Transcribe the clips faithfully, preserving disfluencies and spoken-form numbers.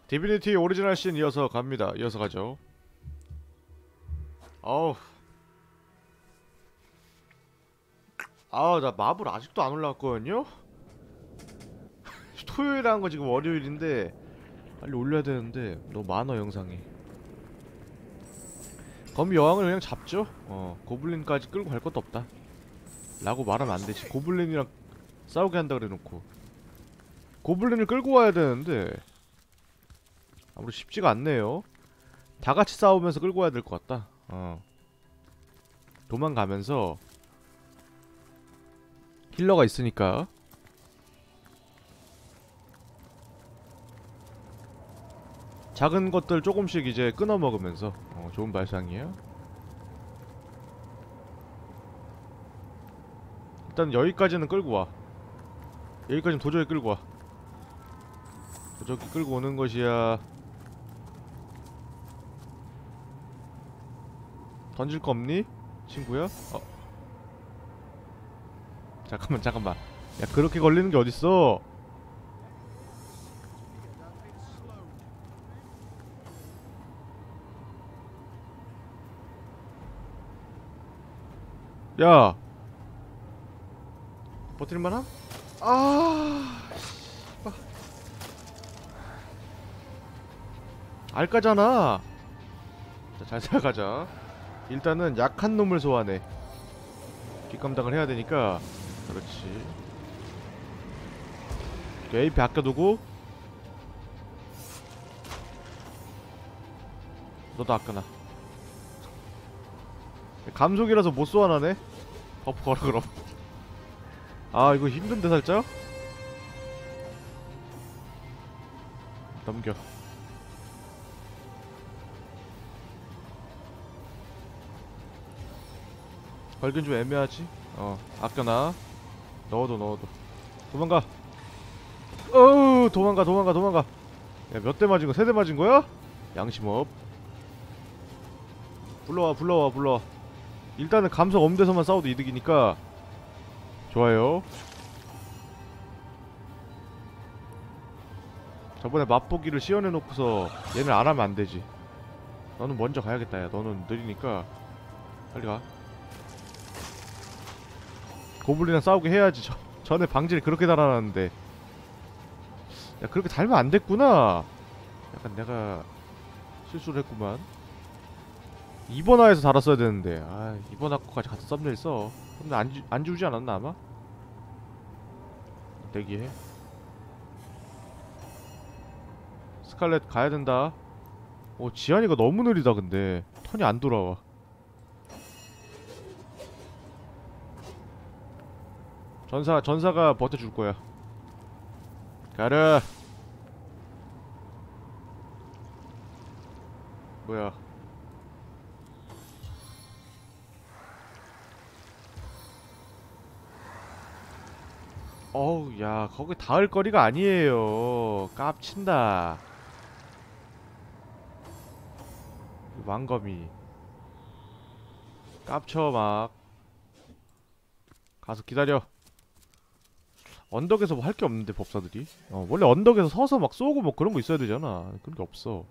디비니티 오리지널 씬 이어서 갑니다. 이어서 가죠. 아우, 아, 나 마블 아직도 안 올라왔거든요? 토요일에 한 거 지금 월요일인데 빨리 올려야 되는데 너무 많아 영상이. 거미 여왕을 그냥 잡죠? 어, 고블린까지 끌고 갈 것도 없다 라고 말하면 안 되지. 고블린이랑 싸우게 한다 그래 놓고 고블린을 끌고 와야 되는데 아무리 쉽지가 않네요. 다 같이 싸우면서 끌고 와야 될 것 같다. 어, 도망가면서 힐러가 있으니까. 작은 것들 조금씩 이제 끊어 먹으면서. 어, 좋은 발상이에요. 일단 여기까지는 끌고 와. 여기까지는 도저히 끌고 와. 도저히 끌고 오는 것이야. 던질 거 없니? 친구야? 어, 잠깐만 잠깐만. 야, 그렇게 걸리는 게 어딨어. 야, 버틸만함? 아, 알까잖아. 자, 잘 살아가자. 일단은 약한 놈을 소환해. 뒷감당을 해야 되니까. 그렇지. 에이피 아껴두고. 너도 아껴놔. 감속이라서 못 소환하네. 버프 걸어 그럼. 아, 이거 힘든데 살짝? 넘겨. 걸긴 좀 애매하지? 어, 아껴놔. 넣어도 넣어도. 도망가. 어우, 도망가 도망가 도망가. 야, 몇 대 맞은 거? 세 대 맞은 거야? 양심 없. 불러와 불러와 불러와. 일단은 감속 없는 데서만 싸워도 이득이니까. 좋아요. 저번에 맛보기를 시연해놓고서 얘를 안 하면 안 되지. 너는 먼저 가야겠다. 야, 너는 느리니까 빨리 가. 고블린이랑 싸우게 해야지. 저, 전에 방지를 그렇게 달아놨는데. 야, 그렇게 달면 안 됐구나. 약간 내가 실수를 했구만. 이번 화에서 달았어야 되는데. 아, 이번 화 거까지 같은 썸네일 써. 근데 안, 주, 안 주지 않았나 아마? 대기해. 스칼렛 가야 된다. 오, 지안이가 너무 느리다 근데. 턴이 안 돌아와. 전사, 전사가 버텨줄 거야. 가라. 뭐야. 어우, 야, 거기 닿을 거리가 아니에요. 깝친다. 왕검이 깝쳐 막. 가서 기다려. 언덕에서 뭐 할 게 없는데 법사들이. 어, 원래 언덕에서 서서 막 쏘고 뭐 그런 거 있어야 되잖아. 그런 게 없어.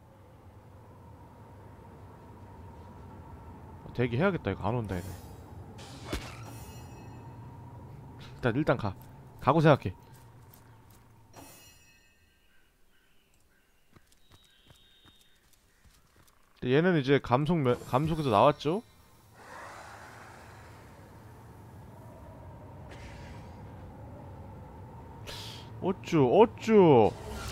대기해야겠다. 이거 안 온다 얘네. 일단 일단 가. 가고 생각해. 근데 얘는 이제 감속 면, 감속에서 나왔죠? 어쭈 어쭈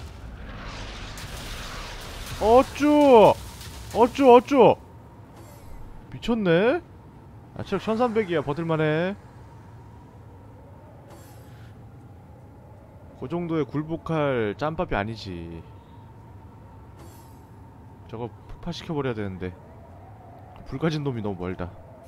어쭈 어쭈 어쭈. 미쳤네? 아, 체력 천삼백이야. 버틸만해. 그 정도의 굴복할 짬밥이 아니지. 저거 폭파시켜버려야 되는데 불 가진 놈이 너무 멀다.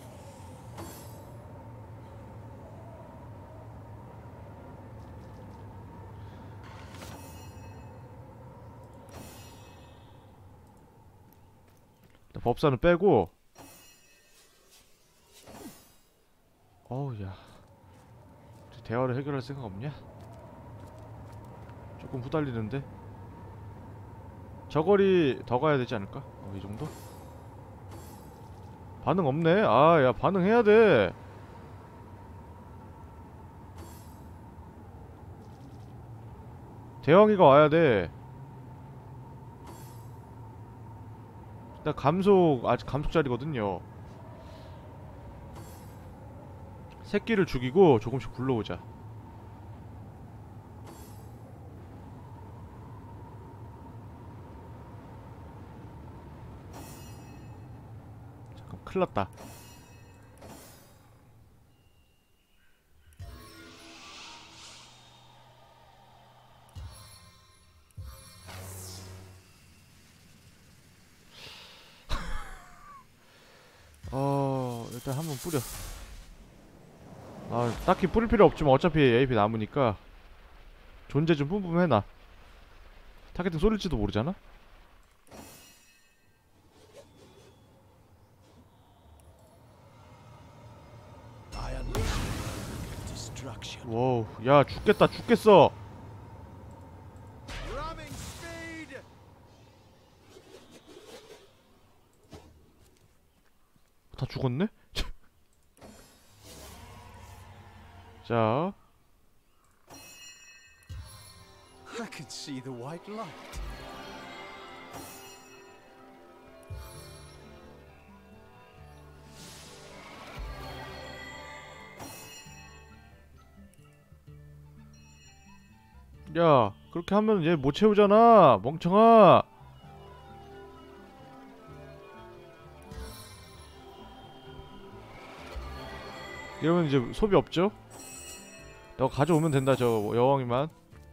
법사는 빼고. 어우, 야, 대화를 해결할 생각 없냐? 조금 후달리는데? 저거리 더 가야 되지 않을까? 어, 이 정도? 반응 없네? 아, 야, 반응해야 돼. 대왕이가 와야 돼. 나 감속, 아직 감속자리거든요. 새끼를 죽이고 조금씩 불러오자. 잠깐, 큰일났다. 어... 일단 한번 뿌려. 아, 딱히 뿌릴 필요 없지만 어차피 에이피 남으니까 존재 좀 뿜뿜해놔. 타겟팅 쏠릴지도 모르잖아? 와우, 야, 죽겠다, 죽겠어! 다 죽었네? 자, I can see the white light. 야, 그렇게 하면 얘 못 채우잖아, 멍청아! 이러면 이제 소비 없죠? 너 가져오면 된다, 저 여왕이만.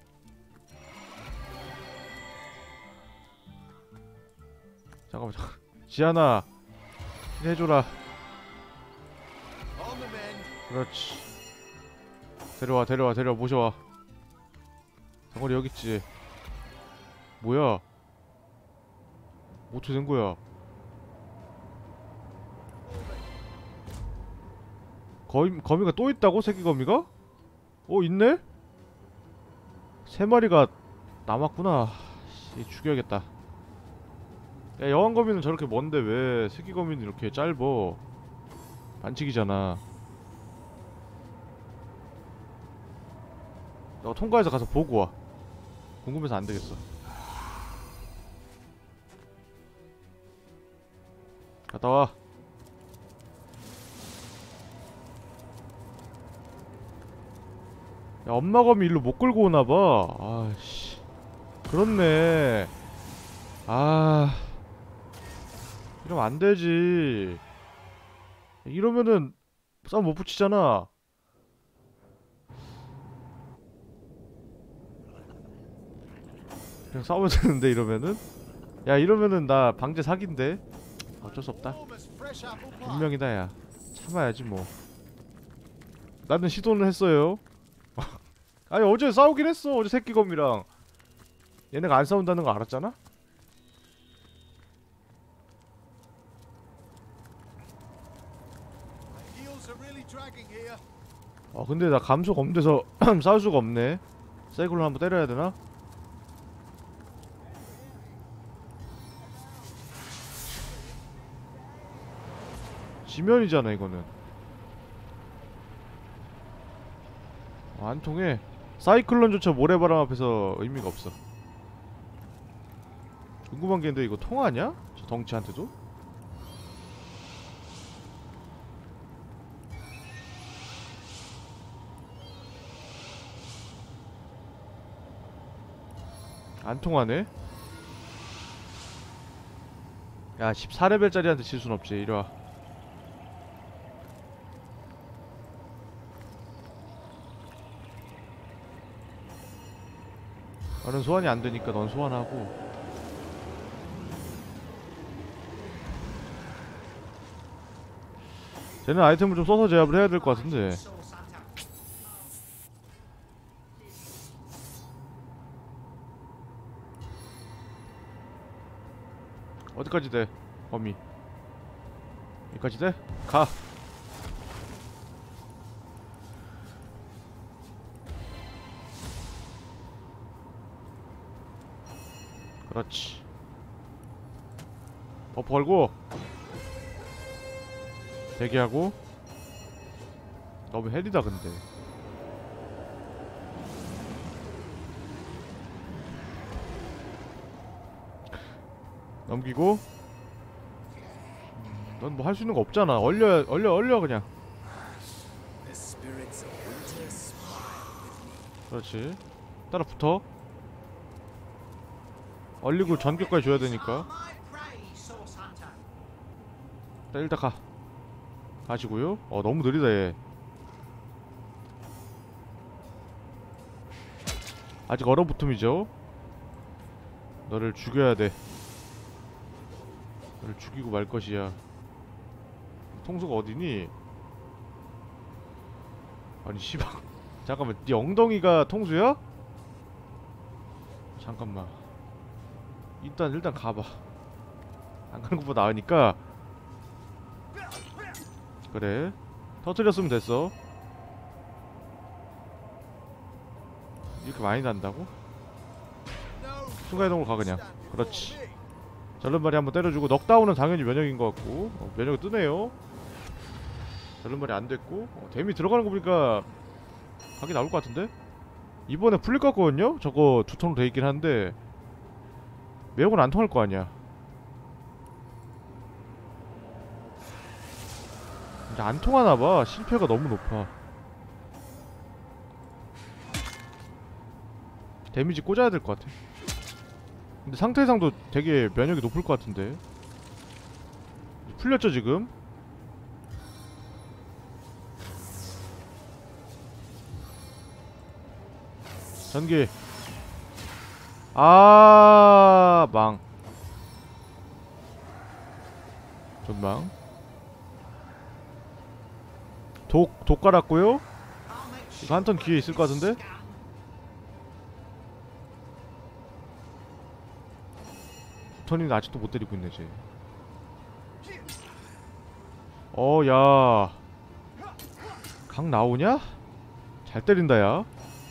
잠깐만, 잠깐. 지안아, 해줘라. 그렇지. 데려와, 데려와, 데려와, 모셔와. 덩어리 여기 있지. 뭐야? 어떻게 된 거야? 거미, 거미가 또 있다고? 새끼 거미가? 어, 있네? 세 마리가 남았구나. 씨, 죽여야겠다. 야, 여왕 거미는 저렇게 먼데 왜 새끼 거미는 이렇게 짧어? 반칙이잖아. 너 통과해서 가서 보고 와. 궁금해서 안 되겠어. 갔다 와. 야, 엄마 거미 일로 못 끌고 오나봐. 아씨. 그렇네. 아. 이러면 안 되지. 이러면은 싸움 못 붙이잖아. 그냥 싸워야 되는데 이러면은? 야, 이러면은 나 방제 사기인데? 어쩔 수 없다. 운명이다, 야. 참아야지 뭐. 나는 시도는 했어요. 아니, 어제 싸우긴 했어. 어제 새끼검이랑. 얘네가 안 싸운다는 거 알았잖아? 아, 근데 나 감속 없는데서 싸울 수가 없네. 세이클로 한번 때려야 되나? 지면이잖아 이거는. 아, 안 통해. 사이클론조차 모래바람 앞에서 의미가 없어. 궁금한 게 있는데 이거 통하냐? 저 덩치한테도? 안 통하네? 야, 십사 레벨짜리한테 질 순 없지. 이리와. 나는 소환이 안 되니까 넌 소환하고. 쟤는 아이템을 좀 써서 제압을 해야 될 것 같은데. 어디까지 돼? 범위 여기까지 돼? 가! 그렇지. 버프 걸고 대기하고. 너무 헬이다 근데. 넘기고. 넌 뭐 할 수 있는 거 없잖아. 얼려 얼려 얼려 그냥. The spirits of winter smile with me. 그렇지. 따라 붙어. 얼리고 전격까지 줘야 되니까. 자, 일단 가. 가시고요. 어 너무 느리다 얘. 아직 얼어붙음이죠. 너를 죽여야 돼. 너를 죽이고 말 것이야. 통수가 어디니? 아니 씨발. 잠깐만, 네 엉덩이가 통수야? 잠깐만. 일단 일단 가봐. 안 가는 것보다 나으니까. 그래. 터뜨렸으면 됐어. 이렇게 많이 난다고? 순간이동으로 가 그냥. 그렇지. 절름발이 한번 때려주고. 넉다운은 당연히 면역인 것 같고. 어, 면역이 뜨네요. 절름발이 안 됐고. 어, 데미 들어가는 거 보니까 각이 나올 것 같은데? 이번에 풀릴 것 같거든요? 저거 두 턴으로 돼있긴 한데 매혹은 안 통할 거 아니야. 이제 안 통하나봐. 실패가 너무 높아. 데미지 꽂아야 될 것 같아. 근데 상태 이상도 되게 면역이 높을 것 같은데. 풀렸죠 지금? 전기. 아, 망. 전망. 독, 독 깔았고요. 이거 한 턴 기회 있을 것 같은데? 턴이 아직도 못 때리고 있네 쟤. 어, 야. 각 나오냐? 잘 때린다 야.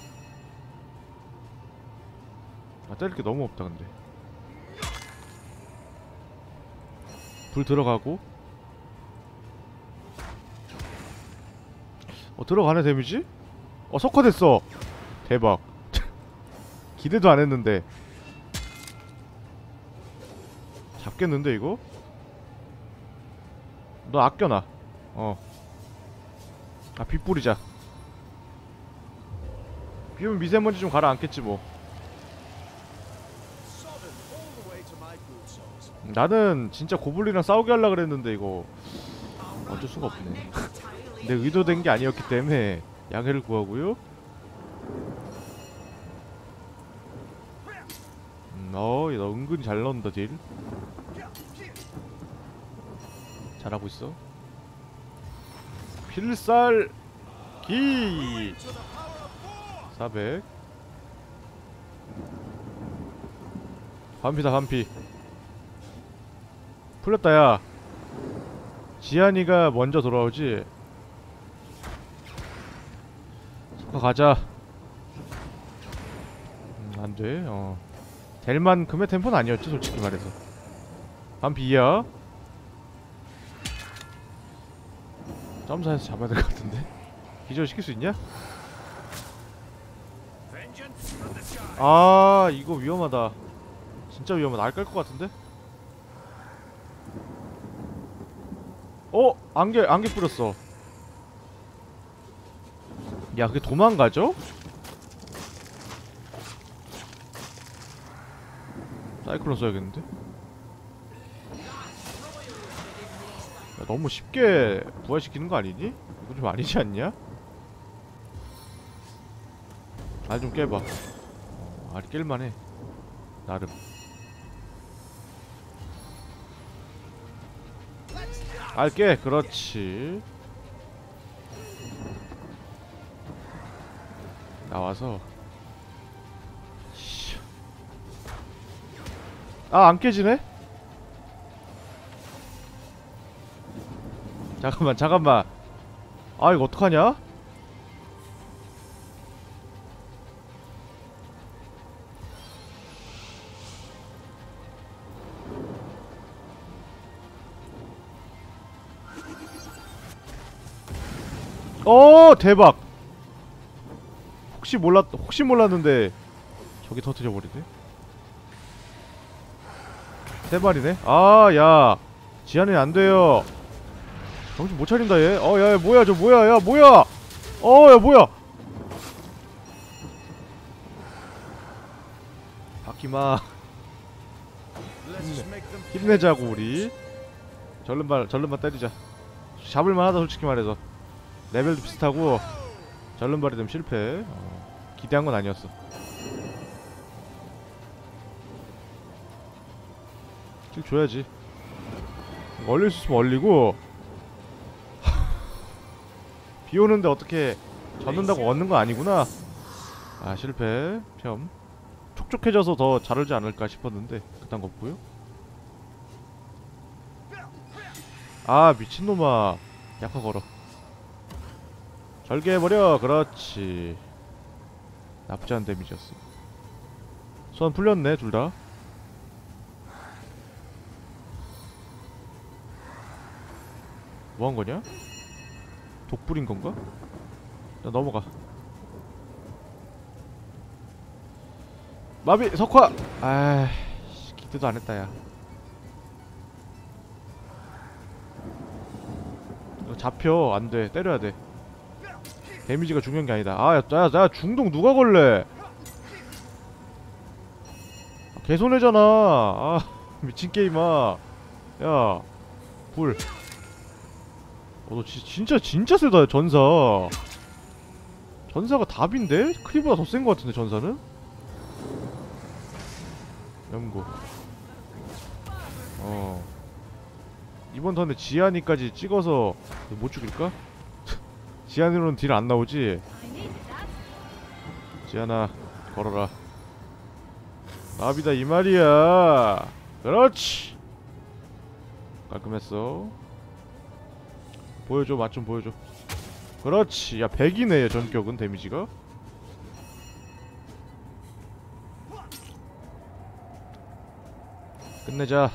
아, 때릴 게 너무 없다 근데. 불 들어가고. 어, 들어가네 데미지? 어, 석화 됐어. 대박. 기대도 안 했는데. 잡겠는데 이거? 너 아껴놔. 어. 아, 빛 뿌리자. 비 오면 미세먼지 좀 가라앉겠지 뭐. 나는 진짜 고블린이랑 싸우게 하려고 그랬는데 이거 어쩔 수가 없네. 내 의도된 게 아니었기 때문에 양해를 구하고요. 음, 어, 너 은근히 잘 넣는다 딜. 잘하고 있어. 필살기 사백. 반피다 반피. 풀렸다 야. 지한이가 먼저 돌아오지. 석화 가자. 음, 안돼. 어, 될 만큼의 템포는 아니었지 솔직히 말해서. 반피 이야. 점사해서 잡아야 될 것 같은데. 기절 시킬 수 있냐? 아, 이거 위험하다. 진짜 위험하다. 알 깔 것 같은데? 어? 안개, 안개 뿌렸어. 야, 그게 도망가죠? 사이클론 써야겠는데? 야, 너무 쉽게 부활시키는 거 아니니? 이거 좀 아니지 않냐? 알 좀 깨봐. 어, 알이 깰만해. 나름. 알 깨! 그렇지. 나와서. 아, 안 깨지네? 잠깐만 잠깐만. 아, 이거 어떡하냐? 어 대박. 혹시 몰랐 혹시 몰랐는데 저기 터뜨려 버리네. 세 마리네. 아, 야, 지하는 안 돼요. 정신 못 차린다 얘. 어, 야, 야 뭐야 저 뭐야, 야 뭐야. 어, 야 뭐야. 바퀴마. 힘내, 힘내자고 우리. 절름발 절름발 때리자. 잡을만하다 솔직히 말해서. 레벨도 비슷하고 절름발이 좀 실패. 어, 기대한 건 아니었어. 킬 줘야지. 얼릴 수 있으면 얼리고. 비 오는데 어떻게 젖는다고 얻는 거 아니구나. 아 실패. 편 촉촉해져서 더 잘 얼지 않을까 싶었는데 그딴 거 없고요. 아 미친놈아. 약화 걸어. 절개해버려. 그렇지. 나쁘지 않은 데미지였어. 소환 풀렸네 둘다. 뭐한거냐? 독불인건가? 나 넘어가. 마비 석화! 아이씨 기대도 안했다 야. 이거 잡혀. 안돼. 때려야돼. 데미지가 중요한게 아니다. 아 야, 야, 야 중독 누가 걸래? 아, 개손해잖아. 아 미친게임아. 야 불. 어, 너 지, 진짜 진짜 세다 전사. 전사가 답인데? 크리보다 더 센 것 같은데 전사는? 연구. 어 이번 턴에 지안이까지 찍어서 못 죽일까? 지안이로는 딜 안 나오지? 지안아 걸어라. 나비다 이 말이야. 그렇지. 깔끔했어. 보여줘. 맛 좀 보여줘. 그렇지. 야 백이네 전격은 데미지가. 끝내자.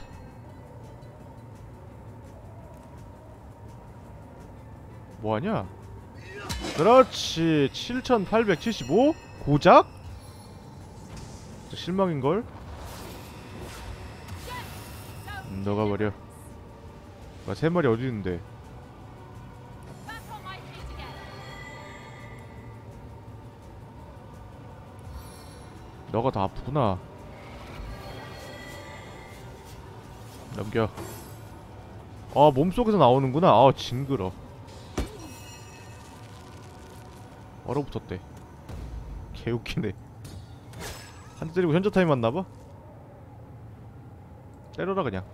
뭐하냐? 그렇지. 칠천팔백칠십오? 고작? 진짜 실망인걸? 음, 너가 버려. 아, 세 마리 어디 있는데? 너가 더 아프구나. 넘겨. 아 몸속에서 나오는구나. 아 징그러. 얼어붙었대. 개웃기네. 한 대 때리고 현자 타임 맞나봐? 때려라 그냥.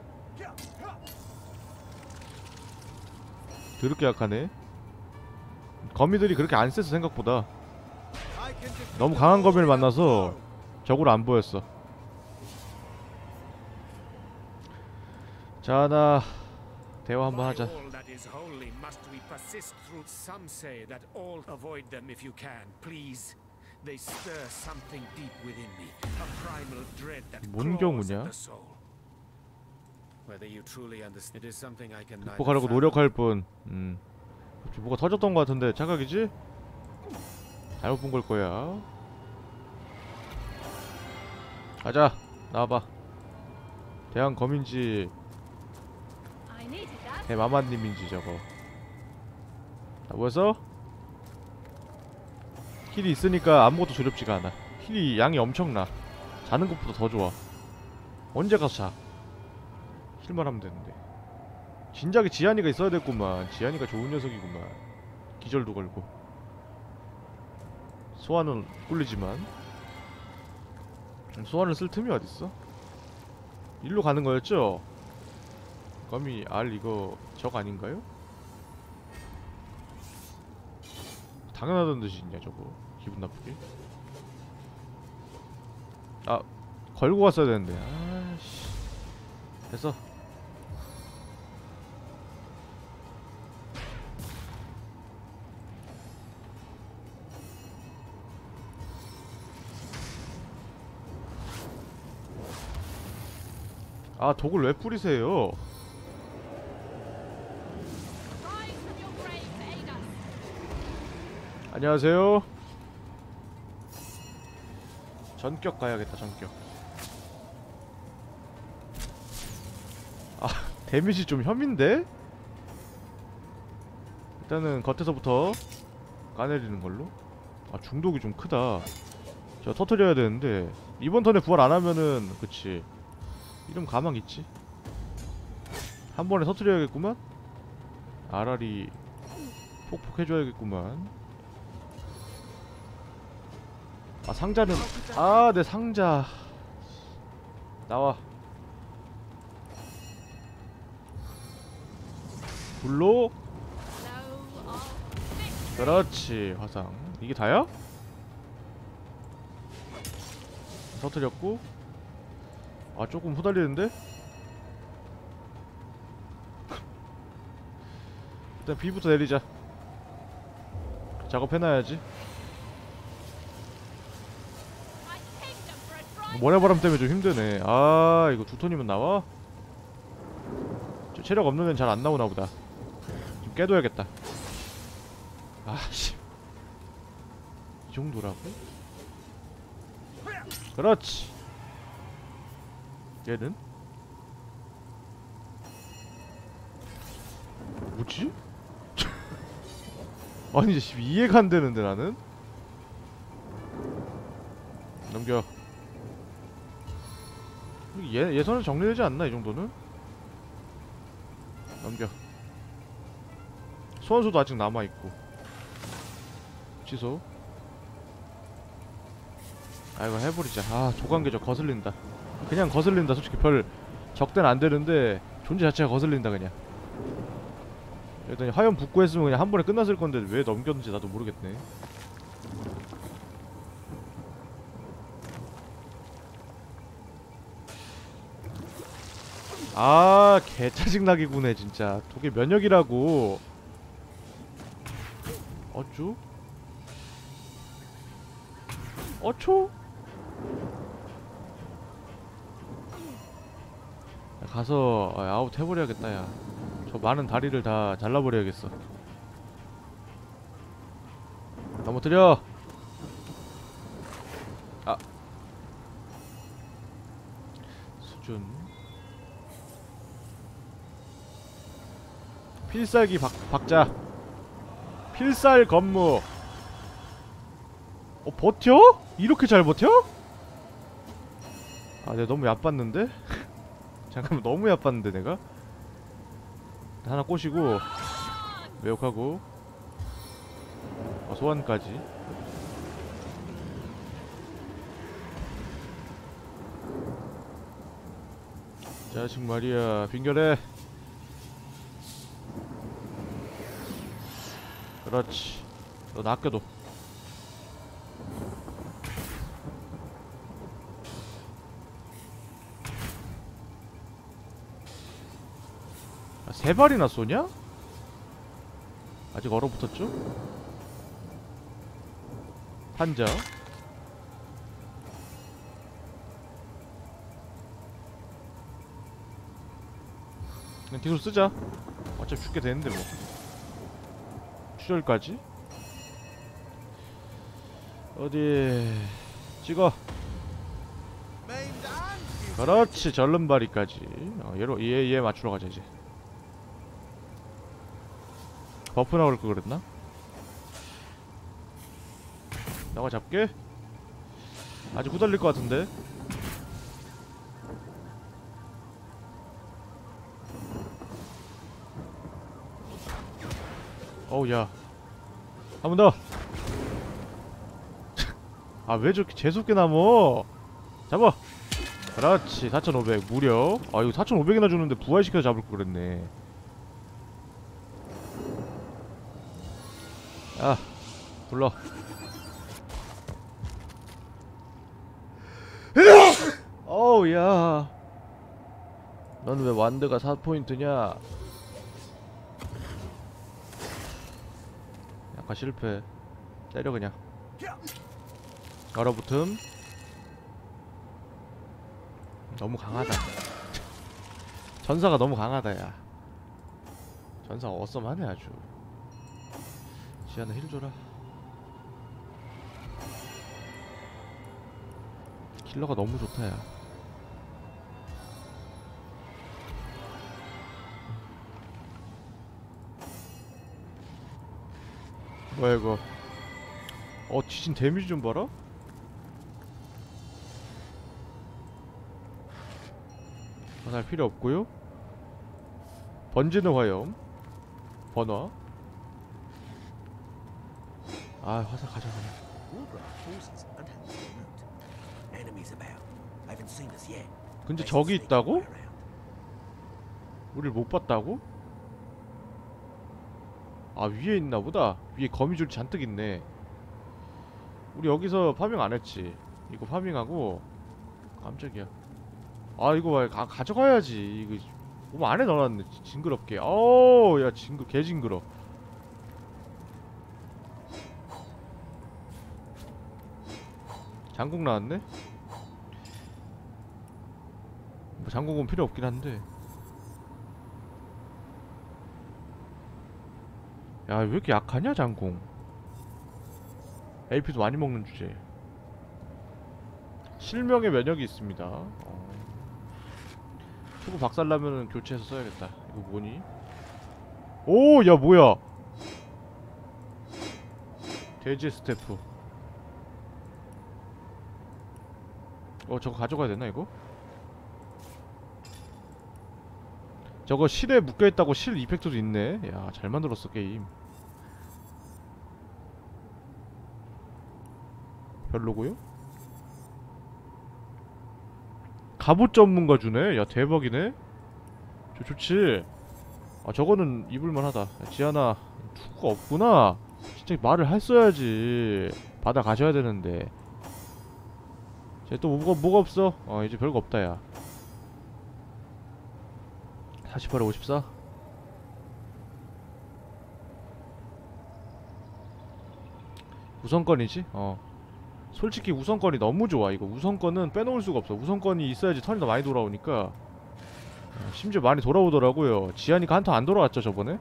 더럽게 약하네. 거미들이 그렇게 안 세서 생각보다. 너무 강한 거미를 만나서 적으로 안 보였어. 자, 나 대화 한번 하자. 뭔 경우냐? 극복하려고 노력할 뿐. 음. 뭐가 터졌던 것 같은데 착각이지? 잘못 본 걸 거야. 가자. 나와봐. 대한 검인지 대마마님인지 저거. 자, 뭐였어? 힐이 있으니까 아무것도 두렵지가 않아. 힐이 양이 엄청나. 자는 것보다 더 좋아. 언제 가서 자. 힐만 하면 되는데. 진작에 지안이가 있어야 됐구만. 지안이가 좋은 녀석이구만. 기절도 걸고. 소환은 꿀리지만 소환을 쓸 틈이 어딨어? 일로 가는 거였죠? 거미 알 이거 적 아닌가요? 당연하던 듯이 있냐 저거. 기분 나쁘게. 아 걸고 갔어야 되는데. 아씨 됐어. 아 독을 왜 뿌리세요? 안녕하세요. 전격 가야겠다. 전격. 아 데미지 좀 혐인데? 일단은 겉에서부터 까내리는 걸로. 아 중독이 좀 크다. 저 터트려야 되는데 이번 턴에 부활 안 하면은 그치 이름 가망 있지. 한 번에 터트려야겠구만. 아라리 폭폭 해줘야겠구만. 아 상자는 아 내 상자 나와. 불로. 그렇지. 화상 이게 다야? 터뜨렸고. 아 조금 후달리는데? 일단 B부터 내리자. 작업해놔야지. 모래바람 때문에 좀 힘드네. 아 이거 두 톤이면 나와? 저 체력 없는 애는 잘 안 나오나 보다. 좀 깨둬야겠다. 아씨 이 정도라고? 그렇지. 얘는? 뭐지? 아니 이제 이해가 안 되는데 나는? 넘겨. 예, 예선은 정리되지 않나 이 정도는? 넘겨. 소환수도 아직 남아있고. 취소. 아 이거 해버리자. 아 조관계 저 거슬린다. 그냥 거슬린다. 솔직히 별 적대는 안되는데 존재 자체가 거슬린다 그냥. 일단 화염 붓고 했으면 그냥 한 번에 끝났을 건데 왜 넘겼는지 나도 모르겠네. 아 개짜증나게 구네 진짜. 독일 면역이라고. 어쭈? 어초? 가서 아웃 해버려야겠다 야. 저 많은 다리를 다 잘라버려야겠어. 넘어뜨려. 아 수준. 필살기 박, 박자. 필살 건무. 어 버텨? 이렇게 잘 버텨? 아 내가 너무 얕봤는데? 잠깐만 너무 얕봤는데 내가? 하나 꼬시고 매혹하고 어, 소환까지. 자식 말이야 빙결해. 그렇지. 너 나 아껴둬. 아, 세 발이나 쏘냐? 아직 얼어붙었죠? 판자. 그냥 기술 쓰자. 어차피 죽게 되는데 뭐. 출혈까지? 어디 찍어. 그렇지. 절름발이까지. 어, 얘로 얘 얘 맞추러 가자 이제. 버프 나올 거 그랬나? 나가 잡게? 아직 후달릴 것 같은데? 어우 야 한 번 더! 아 왜 저렇게 재수없게 남어? 잡아! 그렇지. 사천오백 무려. 아 이거 사천오백이나 주는데 부활시켜서 잡을 거 그랬네. 야 불러. 어우 야 너는 왜 완드가 사 포인트냐? 약간 실패. 때려 그냥. 얼어붙음. 너무 강하다. 전사가 너무 강하다 야. 전사 어썸하네 아주. 지하나 힐 줘라. 킬러가 너무 좋다 야. 뭐야 이거. 어 지진 데미지 좀 봐라. 화살 필요 없고요. 번지는 화염 번화. 아 화살 가져가. 근데 저기 있다고? 우릴 못 봤다고? 아 위에 있나보다. 위에 거미줄 잔뜩 있네. 우리 여기서 파밍 안했지. 이거 파밍하고. 깜짝이야. 아 이거 봐. 가, 가져가야지. 이거 몸 안에 넣어놨네. 징그럽게. 어우 야 징그 개징그러. 장국 나왔네? 뭐 장국은 필요 없긴 한데. 야 왜 이렇게 약하냐 장공. 에이피도 많이 먹는 주제. 실명의 면역이 있습니다. 어. 초구 박살나면은 교체해서 써야겠다. 이거 뭐니? 오! 야 뭐야. 돼지 스태프. 어 저거 가져가야 되나 이거? 저거 실에 묶여있다고 실 이펙트도 있네. 야 잘 만들었어 게임. 별로고요? 갑옷 전문가 주네? 야 대박이네? 저 좋지? 아 저거는 입을만하다. 지아나 투구가 없구나? 진짜 말을 했어야지. 받아 가셔야 되는데. 쟤 또 뭐가, 뭐가 없어? 어 이제 별거 없다 야. 사십팔에 오십사? 우선권이지? 어 솔직히 우선권이 너무 좋아. 이거 우선권은 빼놓을 수가 없어. 우선권이 있어야지 턴이 더 많이 돌아오니까. 어, 심지어 많이 돌아오더라고요. 지하니까 한 턴 안 돌아왔죠 저번에?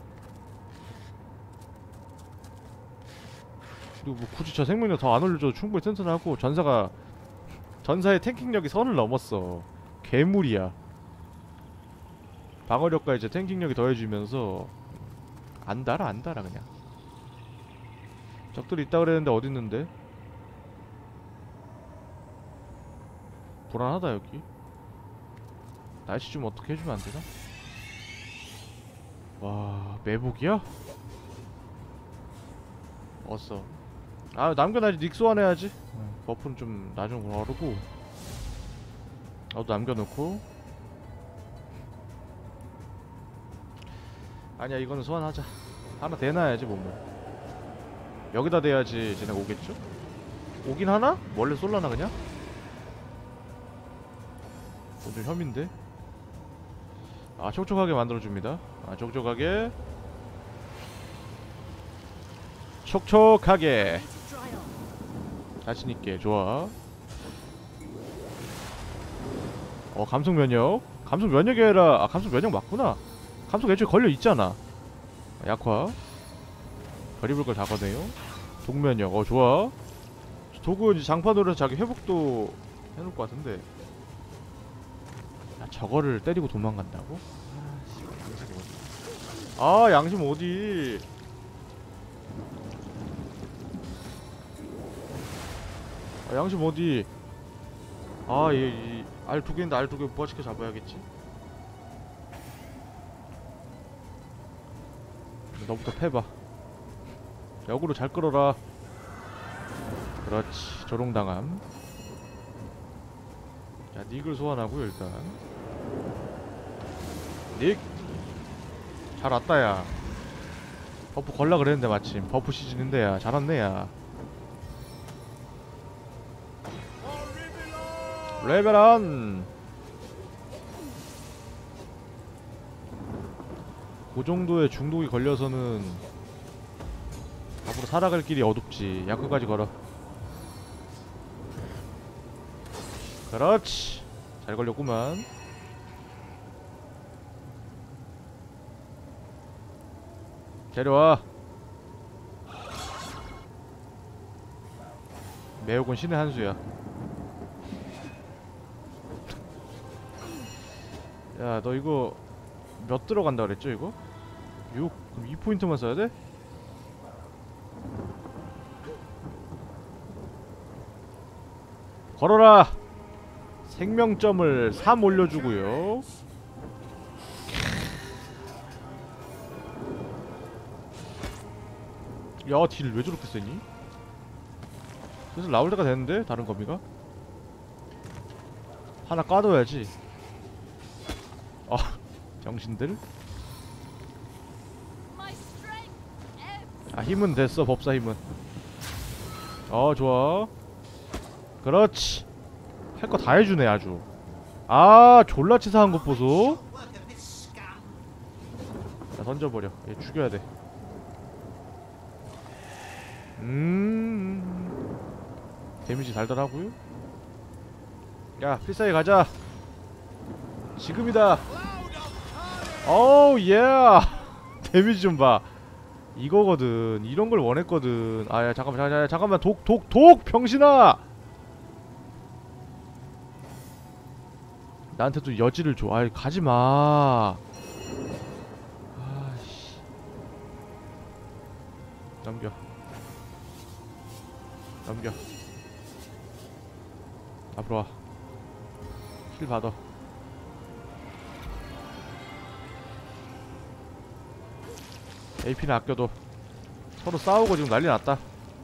그리고 뭐 굳이 저 생명력 더 안 올려줘도 충분히 튼튼하고. 전사가 전사의 탱킹력이 선을 넘었어. 괴물이야. 방어력과 이제 탱킹력이 더해지면서 안 달아 안 달아 그냥. 적들이 있다 그랬는데 어딨는데? 불안하다 여기. 날씨 좀 어떻게 해주면 안되나? 와 매복이야? 어써. 아 남겨놔야지. 닉 소환해야지. 응. 버프는 좀 나중에 거르고. 나도 남겨놓고. 아니야 이거는 소환하자. 하나 대놔야지 몸을. 여기다 대야지 쟤네가 오겠죠? 오긴 하나? 원래 쏠라나 그냥? 좀 혐인데? 아 촉촉하게 만들어줍니다. 아 촉촉하게 촉촉하게 자신있게. 좋아. 어 감속 면역. 감속 면역이 아니라 아 감속 면역 맞구나. 감속 애초에 걸려있잖아. 약화 별입을 걸 다 거네요. 독면역. 어 좋아. 도구 이제 장판으로 해서 자기 회복도 해놓을 것 같은데. 야 저거를 때리고 도망간다고? 아 양심 어디. 아 양심 어디. 아 얘 알 두 개인데 알 두 개 부활시켜 잡아야겠지. 너부터 패봐. 역으로 잘 끌어라. 그렇지. 조롱당함. 자 닉을 소환하고요 일단. 닉! 잘 왔다 야. 버프 걸라 그랬는데 마침 버프 시즌인데 야. 잘 왔네 야. 레벨한! 그 정도의 중독이 걸려서는 앞으로 살아갈 길이 어둡지. 약효까지 걸어. 그렇지. 잘 걸렸구만. 데려와. 매혹은 신의 한 수야. 야 너 이거 몇 들어간다 그랬죠 이거? 육? 그럼 이 포인트만 써야 돼? 걸어라! 생명점을 삼 올려주고요. 야 딜 왜 저렇게 세니? 그래서 나올 때가 됐는데? 다른 거미가? 하나 까둬야지. 아 정신들? 아 힘은 됐어 법사 힘은. 어 좋아. 그렇지. 할 거 다 해주네 아주. 아 졸라 치사한 것 보소. 자 던져버려. 얘 죽여야 돼. 음 데미지 달달하고요. 야 필살기 가자. 지금이다. 어우 예. 데미지 좀봐. 이거거든. 이런 걸 원했거든. 아야 잠깐만 잠깐만 잠깐만 독 독 독 병신아. 나한테 또 여지를 줘. 아이 가지마. 아씨. 넘겨. 넘겨. 앞으로 와. 힐 받아. 에이피는 아껴도. 서로 싸우고 지금 난리 났다.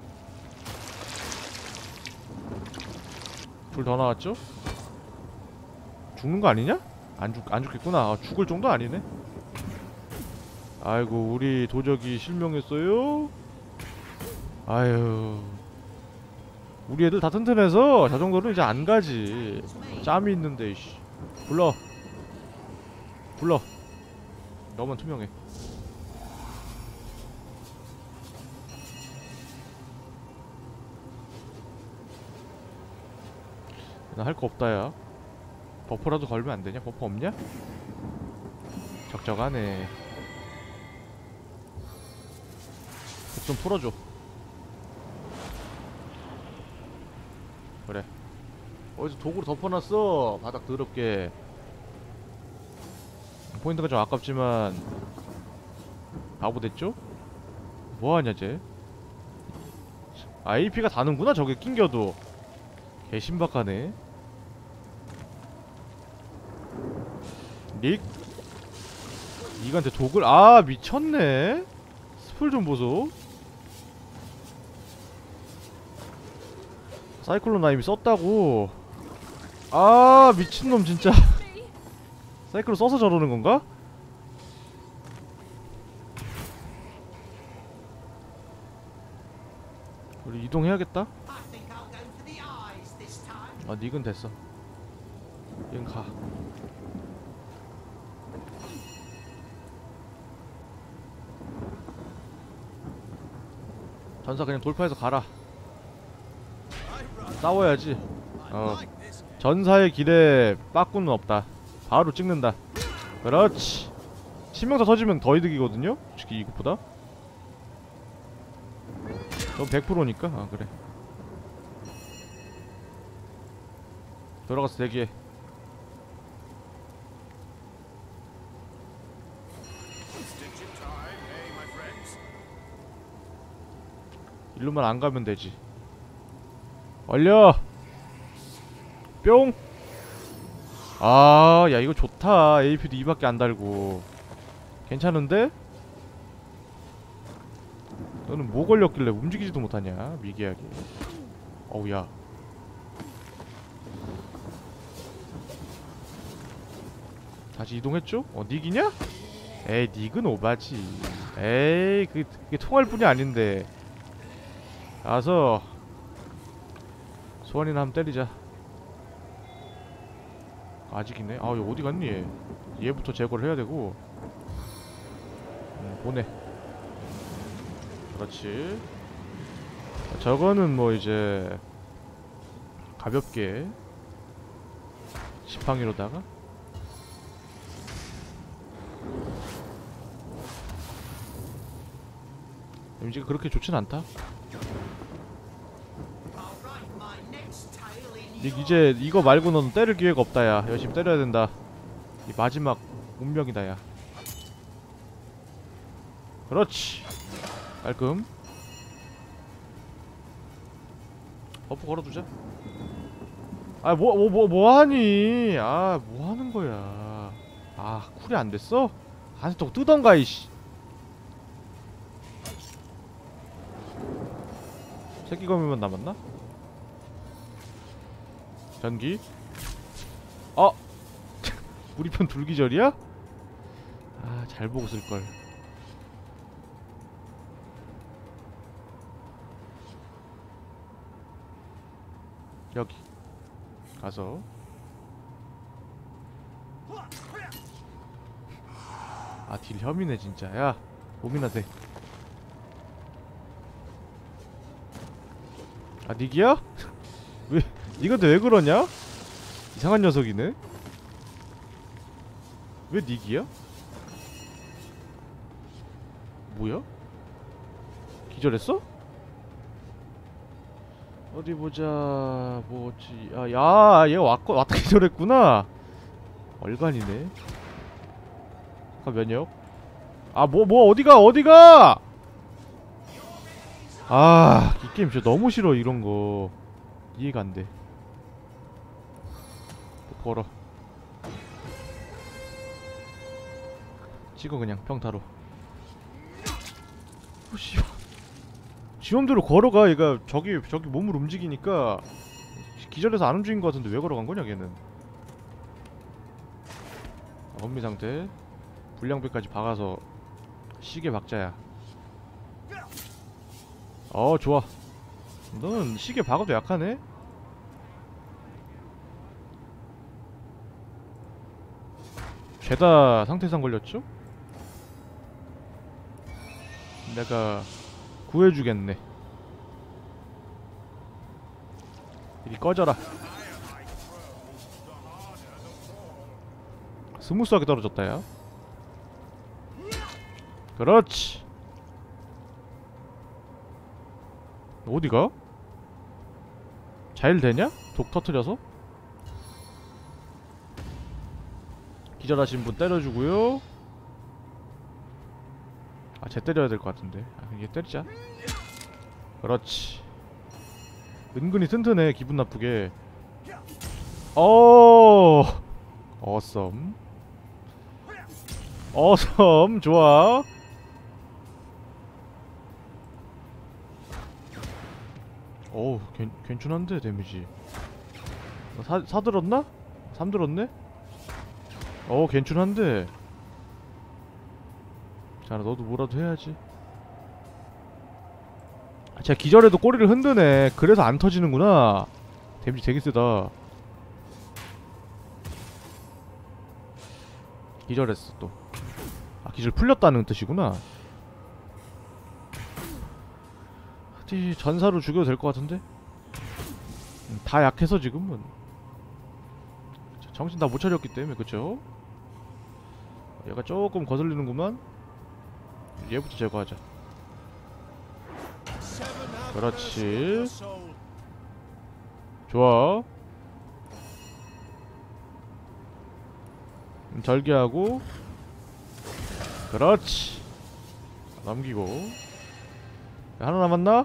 둘 더 나왔죠? 죽는 거 아니냐? 안 죽, 안 죽겠구나. 아, 죽을 정도 아니네. 아이고 우리 도적이 실명했어요. 아유 우리 애들 다 튼튼해서 저 정도는 이제 안 가지. 짬이 있는데 씨. 불러 불러. 너만 투명해. 나 할 거 없다 야. 버퍼라도 걸면 안 되냐? 버퍼 없냐? 적적하네. 좀 풀어줘. 그래. 어디서 도구로 덮어놨어. 바닥 더럽게. 포인트가 좀 아깝지만 바보 됐죠? 뭐하냐 쟤? 아 에이피가 다는구나 저게 낑겨도. 개신박하네. 닉? 닉한테 독을? 아 미쳤네? 스플 좀 보소. 사이클론 나 이미 썼다고. 아 미친놈 진짜. 사이클론 써서 저러는 건가? 우리 이동해야겠다. 아 닉은 됐어. 얘는 가. 전사 그냥 돌파해서 가라. 싸워야지. 어 전사의 길에 빠꾸는 없다. 바로 찍는다. 그렇지. 치명타 터지면 더 이득이거든요? 솔직히 이것보다. 넌 백 퍼센트니까? 아 그래. 들어가서 대기해. 일로만 안 가면 되지. 얼려! 뿅! 아, 야, 이거 좋다. 에이피도 이밖에 안 달고. 괜찮은데? 너는 뭐 걸렸길래 움직이지도 못하냐? 미개하게. 어우, 야. 다시 이동했죠? 어, 닉이냐? 에이, 닉은 오바지. 에이, 그게, 그게 통할 뿐이 아닌데. 가서 소환이나 한번 때리자. 아직이네. 아, 얘 어디 갔니 얘? 얘부터 제거를 해야 되고. 음, 보내. 그렇지. 저거는 뭐 이제 가볍게 지팡이로다가. 데미지가 그렇게 좋진 않다. 닉 이제 이거 말고 넌 때릴 기회가 없다 야. 열심히 때려야 된다. 이 마지막 운명이다 야. 그렇지. 깔끔. 버프 걸어두자. 아 뭐 뭐 뭐 뭐하니. 아 뭐하는 거야. 아 쿨이 안됐어? 한스톡 뜨던가 이씨. 새끼거미만 남았나? 전기. 어! 우리 편 둘기절이야? 아 잘보고 쓸걸. 여기 가서 아 딜 혐이네 진짜. 야 몸이나 돼. 아 닉이야? 왜 니가한테 왜 그러냐? 이상한 녀석이네. 왜 닉이야? 뭐야? 기절했어? 어디 보자. 뭐지? 아, 야, 얘가 왔, 왔다 기절했구나. 얼간이네. 아까 면역. 아, 뭐, 뭐, 어디가, 어디가! 아, 이 게임 진짜 너무 싫어, 이런 거. 이해가 안 돼. 걸어. 찍어, 그냥, 평타로. 오, 씨. 지맘대로 걸어가. 얘가 저기 저기 몸을 움직이니까 기절해서 안 움직인 것 같은데 왜 걸어간 거냐 걔는. 아, 혼미 상태. 불량배까지 박아서 시계 박자야. 어 좋아. 넌 시계 박아도 약하네. 죄다 상태상 걸렸죠? 내가 구해주겠네. 이리 꺼져라. 스무스하게 떨어졌다 야. 그렇지. 어디가? 잘 되냐? 독 터트려서? 기절하신 분 때려주고요. 아, 쟤 때려야 될 것 같은데. 아, 얘 때리자. 그렇지. 은근히 튼튼해. 기분 나쁘게. 어, 어썸. 어썸. 좋아. 어우, 괜, 괜찮은데 데미지. 어, 사, 사들었나? 삼 들었네? 어, 괜찮은데. 자, 너도 뭐라도 해야지. 아, 제가 기절해도 꼬리를 흔드네. 그래서 안 터지는구나. 데미지 되게 세다. 기절했어 또. 아, 기절 풀렸다는 뜻이구나. 어디 전사로 죽여도 될 것 같은데? 음, 다 약해서 지금은 정신 다 못 차렸기 때문에. 그쵸? 얘가 조금 거슬리는구만. 얘부터 제거하자. 그렇지. 좋아. 음, 절개하고. 그렇지. 남기고. 하나 남았나?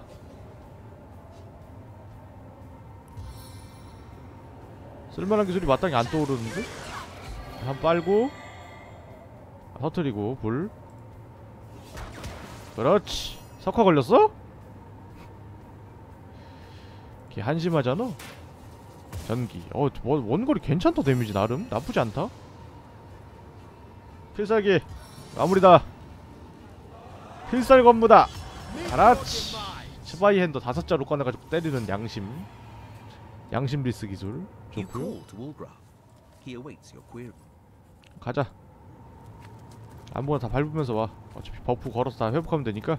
쓸만한 기술이 마땅히 안 떠오르는데? 한 빨고. 아, 터뜨리고 불. 그렇지. 석화 걸렸어? 걔 한심하잖아. 전기. 어, 원, 원거리 괜찮다. 데미지 나름 나쁘지 않다. 필살기 마무리다. 필살건무다. 그렇지. 스파이 핸더 다섯 자루 꺼내가지고 때리는 양심. 양심 리스 기술 You 좋고요. call to Ulgraf. He awaits your query. 가자. 아무거나 다 밟으면서 와. 어차피 버프 걸어서 다 회복하면 되니까.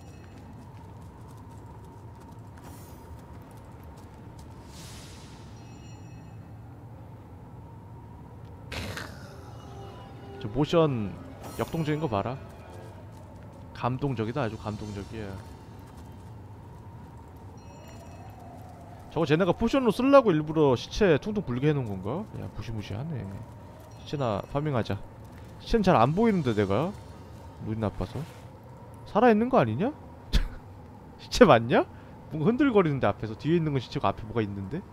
저 모션 역동적인 거 봐라. 감동적이다. 아주 감동적이야. 저거 쟤네가 포션으로 쓰려고 일부러 시체 퉁퉁 불게 해놓은 건가? 야 무시무시하네. 시체나 파밍하자. 시체는 잘 안 보이는데 내가 눈이 나빠서. 살아있는 거 아니냐? 시체 맞냐? 뭔가 흔들거리는데 앞에서. 뒤에 있는 건 시체고 앞에 뭐가 있는데?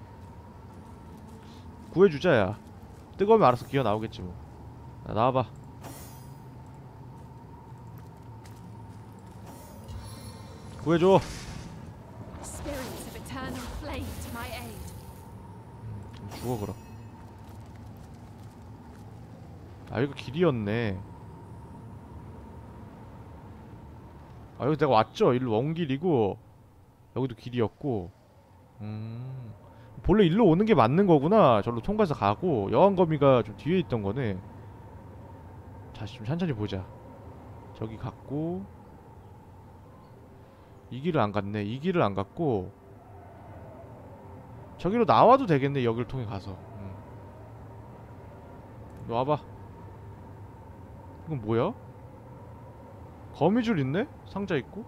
구해주자 야. 뜨거우면 알아서 기어 나오겠지 뭐. 야, 나와봐. 구해줘. Spirits of eternal flame to my aid. 좀 죽어 그럼. 아 이거 길이었네. 아 여기 내가 왔죠? 일로 원길이고 여기도 길이었고. 음 본래 일로 오는 게 맞는 거구나. 절로 통과해서 가고 여왕거미가 좀 뒤에 있던 거네. 다시 좀 천천히 보자. 저기 갔고 이 길을 안 갔네. 이 길을 안 갔고 저기로 나와도 되겠네. 여기를 통해 가서. 음. 너 와봐. 이건 뭐야? 거미줄 있네? 상자 있고?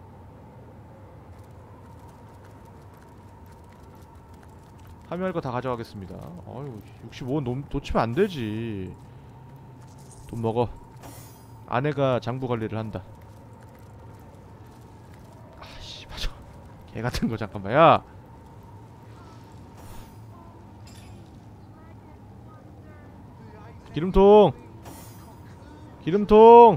함유할 거 다 가져가겠습니다. 아유 육십오 원 넘, 놓치면 안 되지. 돈 먹어. 아내가 장부 관리를 한다. 아씨 맞아. 개 같은 거 잠깐만. 야. 기름통. 기름통.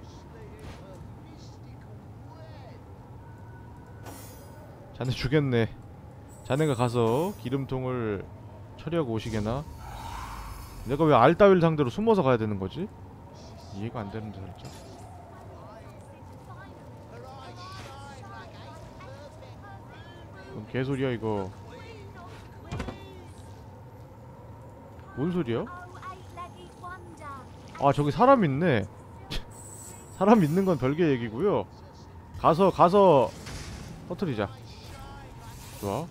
자네 죽였네. 자네가 가서 기름통을 처리하고 오시게나. 내가 왜 알따위를 상대로 숨어서 가야 되는 거지? 이해가 안 되는데 살짝. 뭔 개소리야 이거. 뭔 소리야? 아 저기 사람 있네. 사람 있는 건 별개 얘기고요. 가서 가서 터뜨리자. 좋아.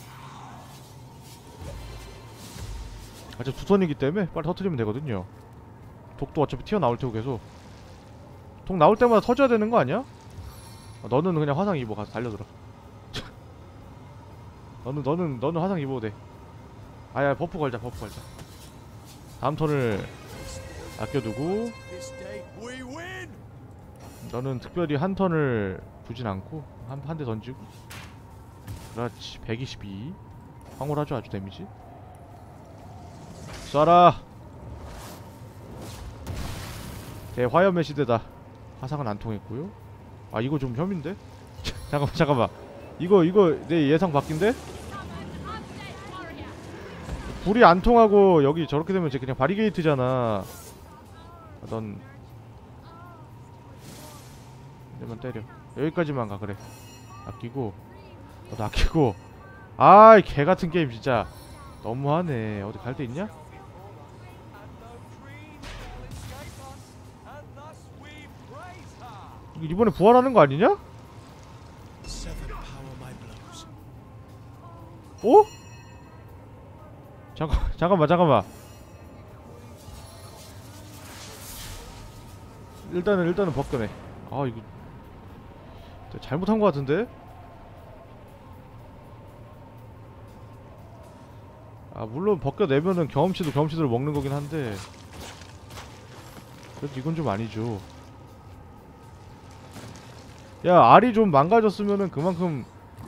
아직 두 턴이기 때문에 빨리 터뜨리면 되거든요. 독도 어차피 튀어나올 테고 계속. 독 나올 때마다 터져야 되는 거 아니야? 아, 너는 그냥 화상 입어. 가서 달려들어. 너는 너는 너는 화상 입어도 돼. 아야 버프 걸자. 버프 걸자. 다음 턴을 아껴두고 너는 특별히 한 턴을 두진 않고 한 한 대 던지고. 그렇지. 백이십이. 황홀하죠 아주 데미지. 쏴라. 대화염의 시대다. 화상은 안 통했고요. 아 이거 좀 혐인데? 잠깐만 잠깐만. 이거 이거 내 예상 바뀐데? 불이 안 통하고 여기 저렇게 되면 이제 그냥 바리게이트잖아. 넌 내만 때려. 여기까지만 가. 그래. 아끼고 너도 아끼고. 아이 개같은 게임 진짜 너무하네. 어디 갈 데 있냐? 이번에 부활하는 거 아니냐? 어? 잠깐 잠깐만 잠깐만. 일단은 일단은 벗겨내. 아 이거 잘못한 거 같은데? 아 물론 벗겨내면은 경험치도 경험치대로 먹는 거긴 한데 그래도 이건 좀 아니죠. 야 알이 좀 망가졌으면은 그만큼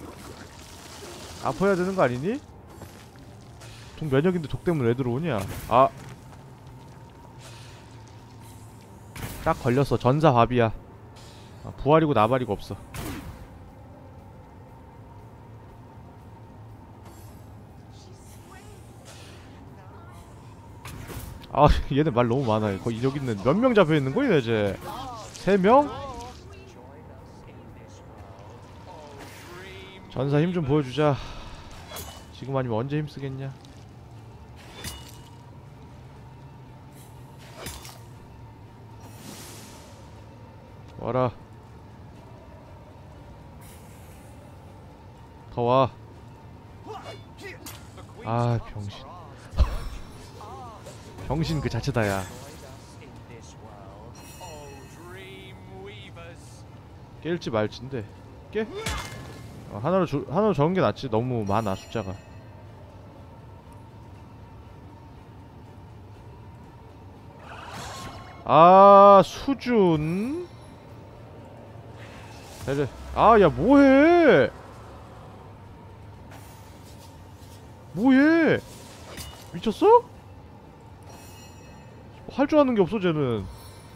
아파야 되는 거 아니니? 독 면역인데 독 때문에 왜 들어오냐? 아 딱 걸렸어. 전사 밥이야. 아, 부활이고 나발이고 없어. 아 얘네 말 너무 많아. 거의 여기 있는 몇 명 잡혀있는 거야 이제? 세 명? 전사 힘 좀 보여주자. 지금 아니면 언제 힘쓰겠냐? 와라. 더 와. 아 병신. 병신 그 자체다 야. 깰지 말지인데 깨? 어, 하나로 주, 하나로 적은 게 낫지. 너무 많아 숫자가. 아 수준. 그래. 아야 뭐해? 뭐해? 미쳤어? 할 줄 아는 게 없어 쟤는.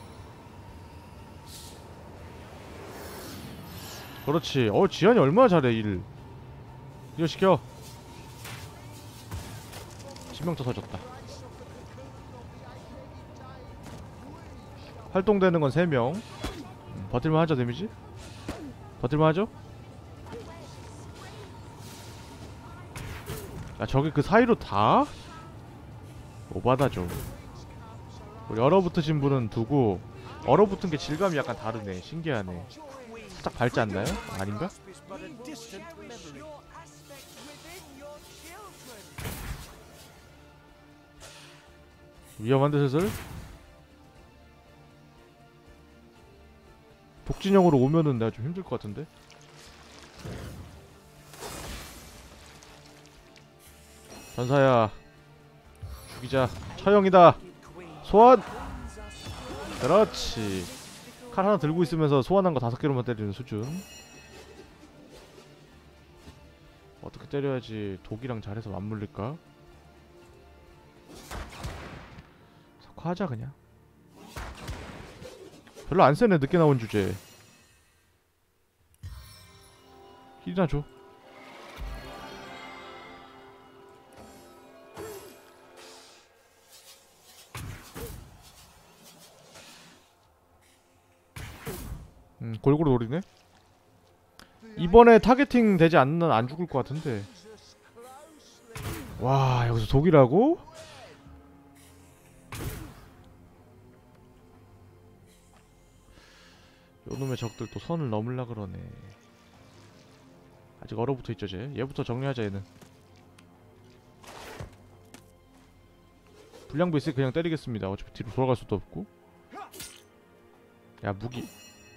그렇지. 어 지한이 얼마나 잘해 일. 이거 시켜. 치명타 터졌다. 활동되는 건 세 명. 음, 버틸만 하죠 데미지? 버틸만 하죠? 아 저게 그 사이로 다? 오바다 좀. 우리 얼어붙으신 분은 두고 얼어붙은 게 질감이 약간 다르네. 신기하네. 살짝 밝지 않나요? 아닌가? 위험한데 슬슬? 독진형으로 오면은 내가 좀 힘들 것 같은데? 전사야 죽이자. 처형이다. 소환! 그렇지. 칼 하나 들고 있으면서 소환한 거 다섯 개로만 때리는 수준. 어떻게 때려야지 독이랑 잘해서 맞물릴까? 석화하자 그냥. 별로 안 세네 늦게 나온 주제. 힐이나 줘. 음 골고루 노리네. 이번에 타겟팅 되지 않는 안 죽을 것 같은데. 와 여기서 독이라고? 요놈의 적들 또 선을 넘으려 그러네. 아직 얼어붙어 있죠 쟤. 얘부터 정리하자 얘는. 불량 베이스 그냥 때리겠습니다. 어차피 뒤로 돌아갈 수도 없고. 야 무기.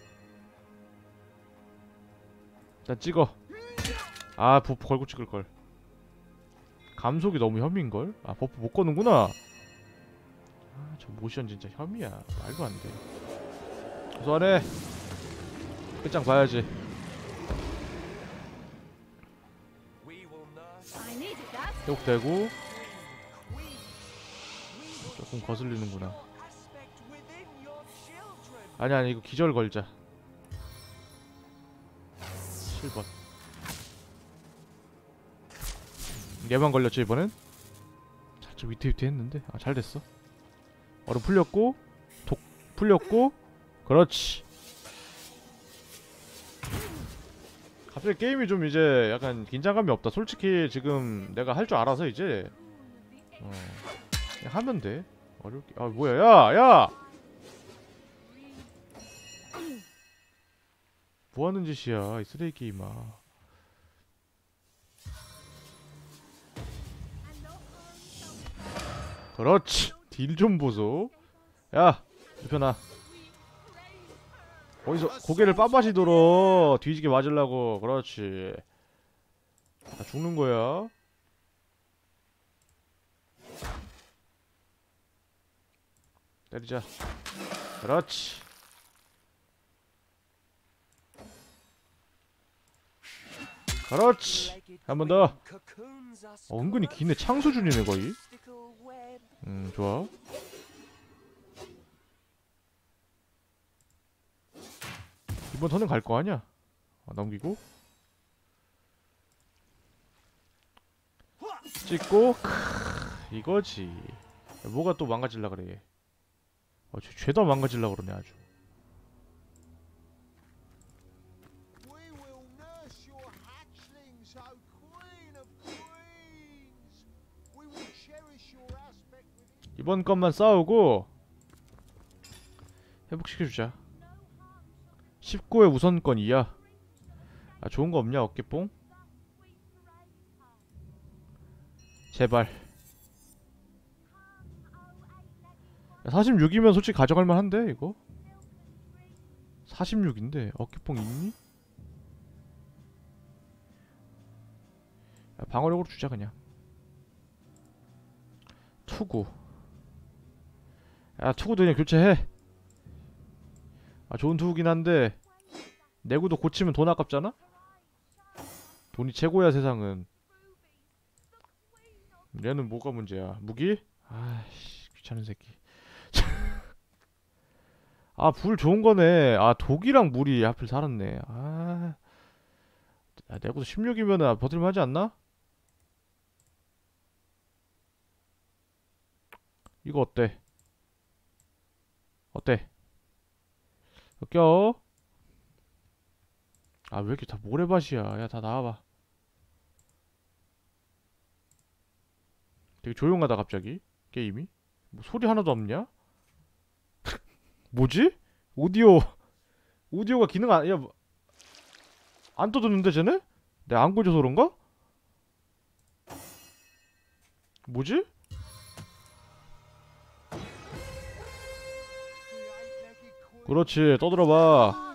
일단 찍어. 아 버프 걸고 찍을걸. 감속이 너무 혐의인걸? 아 버프 못 거는구나. 아 저 모션 진짜 혐의야. 말도 안돼. 소환해. 끝장 봐야지. I needed that. 회복되고 조금 거슬리는구나. 아니 아니 이거 기절 걸자. 칠 번. 얘만 걸렸지 이번엔? 살짝 위태위태했는데 아 잘됐어. 얼음 풀렸고 독 풀렸고 그렇지. 갑자기 게임이 좀 이제 약간 긴장감이 없다. 솔직히 지금 내가 할 줄 알아서 이제 어 그냥 하면 돼. 어렵게. 아 뭐야 야 야! 뭐하는 짓이야 이 쓰레기 게임아. 그렇지. 딜 좀 보소. 야 눕혀놔. 어디서 고개를 빳빳이 들어. 뒤지게 맞으려고. 그렇지. 다 죽는 거야. 때리자. 그렇지. 그렇지. 한 번 더. 어, 은근히 기네. 창 수준이네 거의. 음 좋아. 이번 턴은 갈 거 아니야. 아, 넘기고 찍고 크 이거지. 뭐가 또 망가질라 그래. 어, 죄, 죄다 망가질라 그러네 아주. 이번 것만 싸우고 회복시켜주자. 십구의 우선권이야. 아 좋은거 없냐 어깨뽕? 제발. 사십육이면 솔직히 가져갈만 한데 이거? 사십육인데 어깨뽕 있니? 야, 방어력으로 주자 그냥. 투구. 야 투구도 그냥 교체해. 아 좋은 투구긴 한데 내구도 고치면 돈 아깝잖아? 돈이 최고야 세상은. 얘는 뭐가 문제야? 무기? 아이씨 귀찮은 새끼. 아 불 좋은 거네. 아 독이랑 물이 하필 살았네. 아 야, 내구도 십육이면은 버틸만 하지 않나? 이거 어때? 어때? 껴? 아 왜 이렇게 다 모래밭이야. 야 다 나와봐. 되게 조용하다 갑자기 게임이. 뭐 소리 하나도 없냐? 뭐지? 오디오 오디오가 기능 안.. 야 안 떠드는데 쟤네? 내가 안 고져서 그런가? 뭐지? 그렇지 떠들어봐.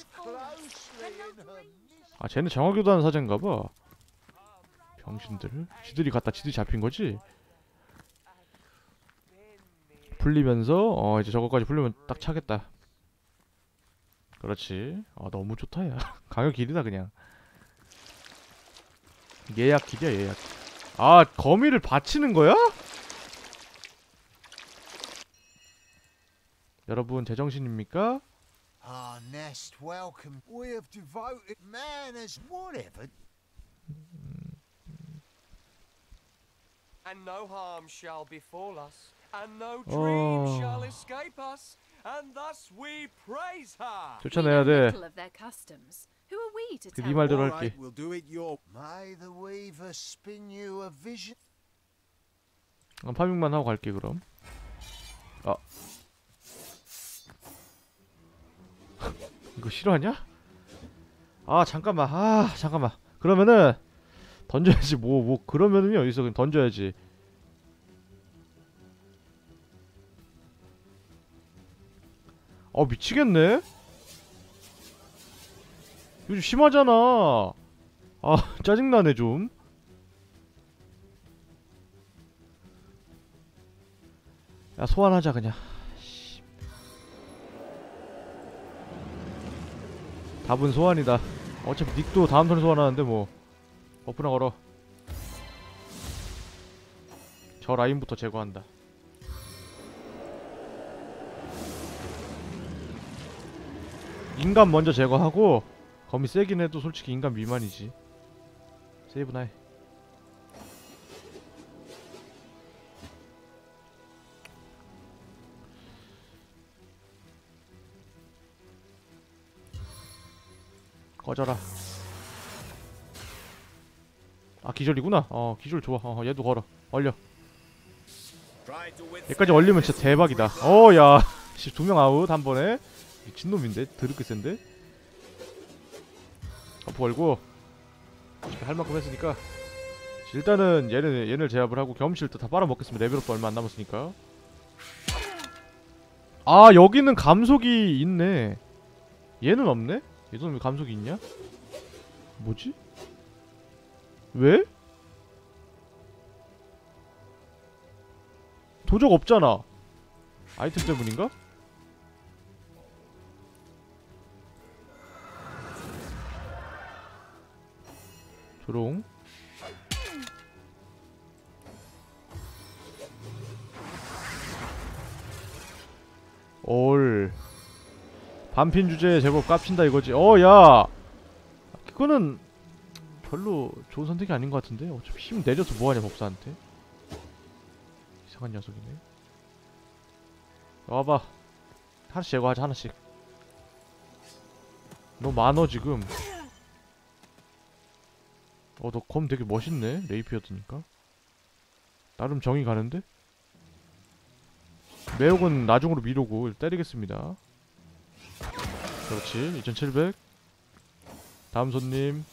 아 쟤네 정화교단 사제인가봐. 병신들 지들이 갖다 지들이 잡힌거지? 풀리면서 어 이제 저거까지 풀리면 딱 차겠다. 그렇지. 아 너무 좋다 야. 강력 길이다 그냥. 예약 길이야 예약. 아 거미를 바치는 거야? 여러분 제정신입니까? Our nest welcome. We have devoted man as whatever. And no harm shall befall us, and no dream 어... shall escape us, and thus we praise her. We 쫓아내야 know 돼. little of their customs. Who are we to 그 tell 네 말대로 All 할게. right, we'll do it your. May the weaver spin you a vision. 어, 파밍만 하고 갈게 그럼. 아 이거 싫어하냐? 아 잠깐만 아 잠깐만 그러면은 던져야지 뭐 뭐 그러면은요 어디서 그냥 던져야지. 어 미치겠네. 요즘 심하잖아. 아 짜증나네 좀. 야 소환하자 그냥. 답은 소환이다. 어차피 닉도 다음 턴에 소환하는데 뭐 버프나 걸어. 저 라인부터 제거한다. 인간 먼저 제거하고 거미 세긴 해도 솔직히 인간 미만이지. 세이브나 해. 꺼져라. 아 기절이구나. 어 기절 좋아. 어 얘도 걸어. 얼려. 얘까지 얼리면 진짜 대박이다. 어야 두 명 아웃 한 번에. 미친놈인데? 드럽게 센데? 버프 걸고 할 만큼 했으니까 일단은 얘네, 얘네를 제압을 하고 경험치 일단 다 빨아먹겠습니다. 레벨업도 얼마 안 남았으니까. 아 여기는 감속이 있네. 얘는 없네? 얘는 왜 감속이 있냐? 뭐지? 왜? 도적 없잖아. 아이템 때문인가? 조롱. 올 반핀 주제에 제법 깝친다 이거지. 어 야 그거는 별로 좋은 선택이 아닌 것 같은데. 어차피 힘 내려서 뭐하냐 법사한테. 이상한 녀석이네. 와봐 하나씩 제거하자 하나씩. 너 많어 지금. 어 너 검 되게 멋있네. 레이피어드니까 나름 정이 가는데? 매혹은 나중으로 미루고 때리겠습니다. 그렇지 이천칠백. 다음 손님.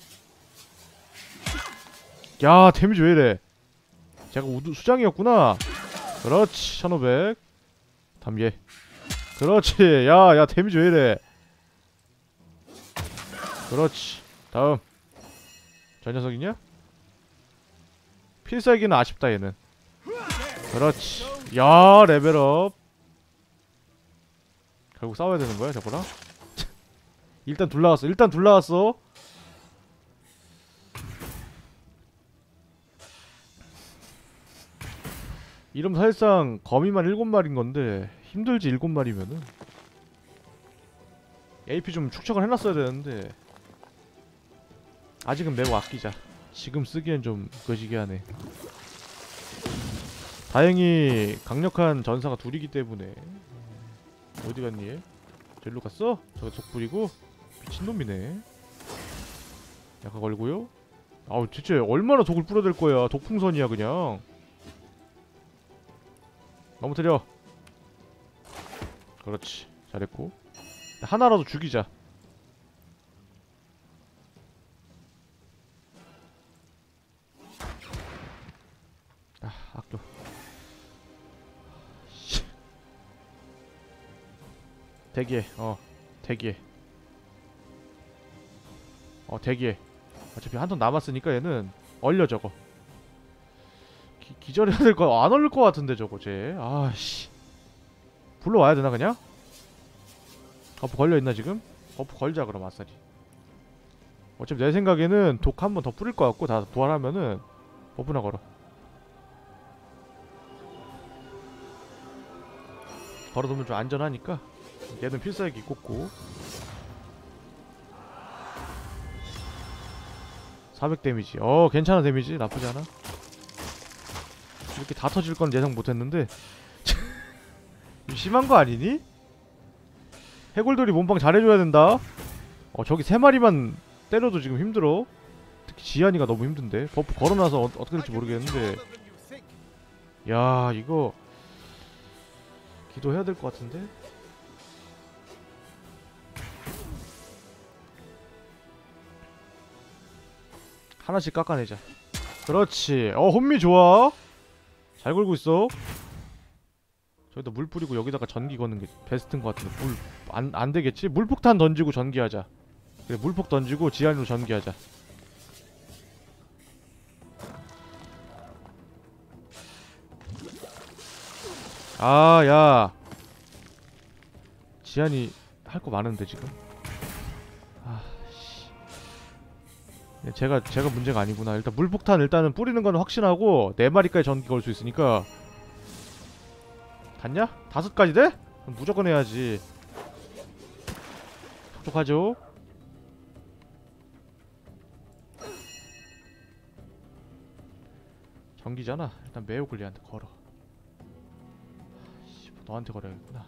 야 데미지 왜이래. 제가 우두 수장이었구나. 그렇지 천오백. 다음 얘. 그렇지 야야 데미지 왜이래. 그렇지 다음 저 녀석이냐? 필살기는 아쉽다 얘는. 그렇지 야 레벨업. 결국 싸워야 되는 거야 저거랑? 일단 둘 나왔어. 일단 둘 나왔어. 이름 사실상 거미만 일곱 마리인 건데 힘들지 일곱 마리면은. 에이피 좀 축적을 해놨어야 되는데 아직은 매우 아끼자. 지금 쓰기엔 좀 거시기 하네. 다행히 강력한 전사가 둘이기 때문에. 어디 갔니 얘? 저기로 갔어? 저거 독 부리고? 미친놈이네. 약간 걸고요. 아우 대체 얼마나 독을 뿌려댈 거야. 독풍선이야 그냥. 넘어뜨려. 그렇지. 잘했고. 하나라도 죽이자. 아 아껴. 대기해. 어 대기해. 어 대기해. 어차피 한 턴 남았으니까 얘는 얼려 저거. 기, 기절해야 될 거 안 얼릴 것 같은데 저거 쟤. 아씨. 불러와야 되나 그냥? 버프 걸려있나 지금? 버프 걸자 그럼 아싸리. 어차피 내 생각에는 독 한 번 더 뿌릴 것 같고 다 부활하면은 버프나 걸어. 걸어두면 좀 안전하니까. 얘는 필살기 꽂고. 사백 데미지. 어 괜찮아 데미지. 나쁘지 않아. 이렇게 다 터질 건 예상 못했는데. 심한 거 아니니? 해골돌이 몸빵 잘해줘야 된다. 어 저기 세 마리만 때려도 지금 힘들어. 특히 지한이가 너무 힘든데. 버프 걸어놔서 어, 어떻게 될지 모르겠는데. 야 이거 기도해야 될 것 같은데. 하나씩 깎아내자. 그렇지. 어 혼미 좋아. 잘 걸고 있어. 저기다 물 뿌리고 여기다가 전기 거는 게 베스트인 것 같은데. 물 안 안 되겠지? 물폭탄 던지고 전기하자. 그래 물폭 던지고 지안으로 전기하자. 아 야 지안이 할 거 많은데 지금. 아씨. 제가 제가 문제가 아니구나. 일단 물폭탄 일단은 뿌리는 건 확신하고 네 마리까지 전기 걸 수 있으니까. 갔냐? 다섯 가지 돼? 그럼 무조건 해야지. 촉촉하죠? 전기잖아. 일단 메오글리한테 걸어. 씨, 너한테 걸어야겠구나.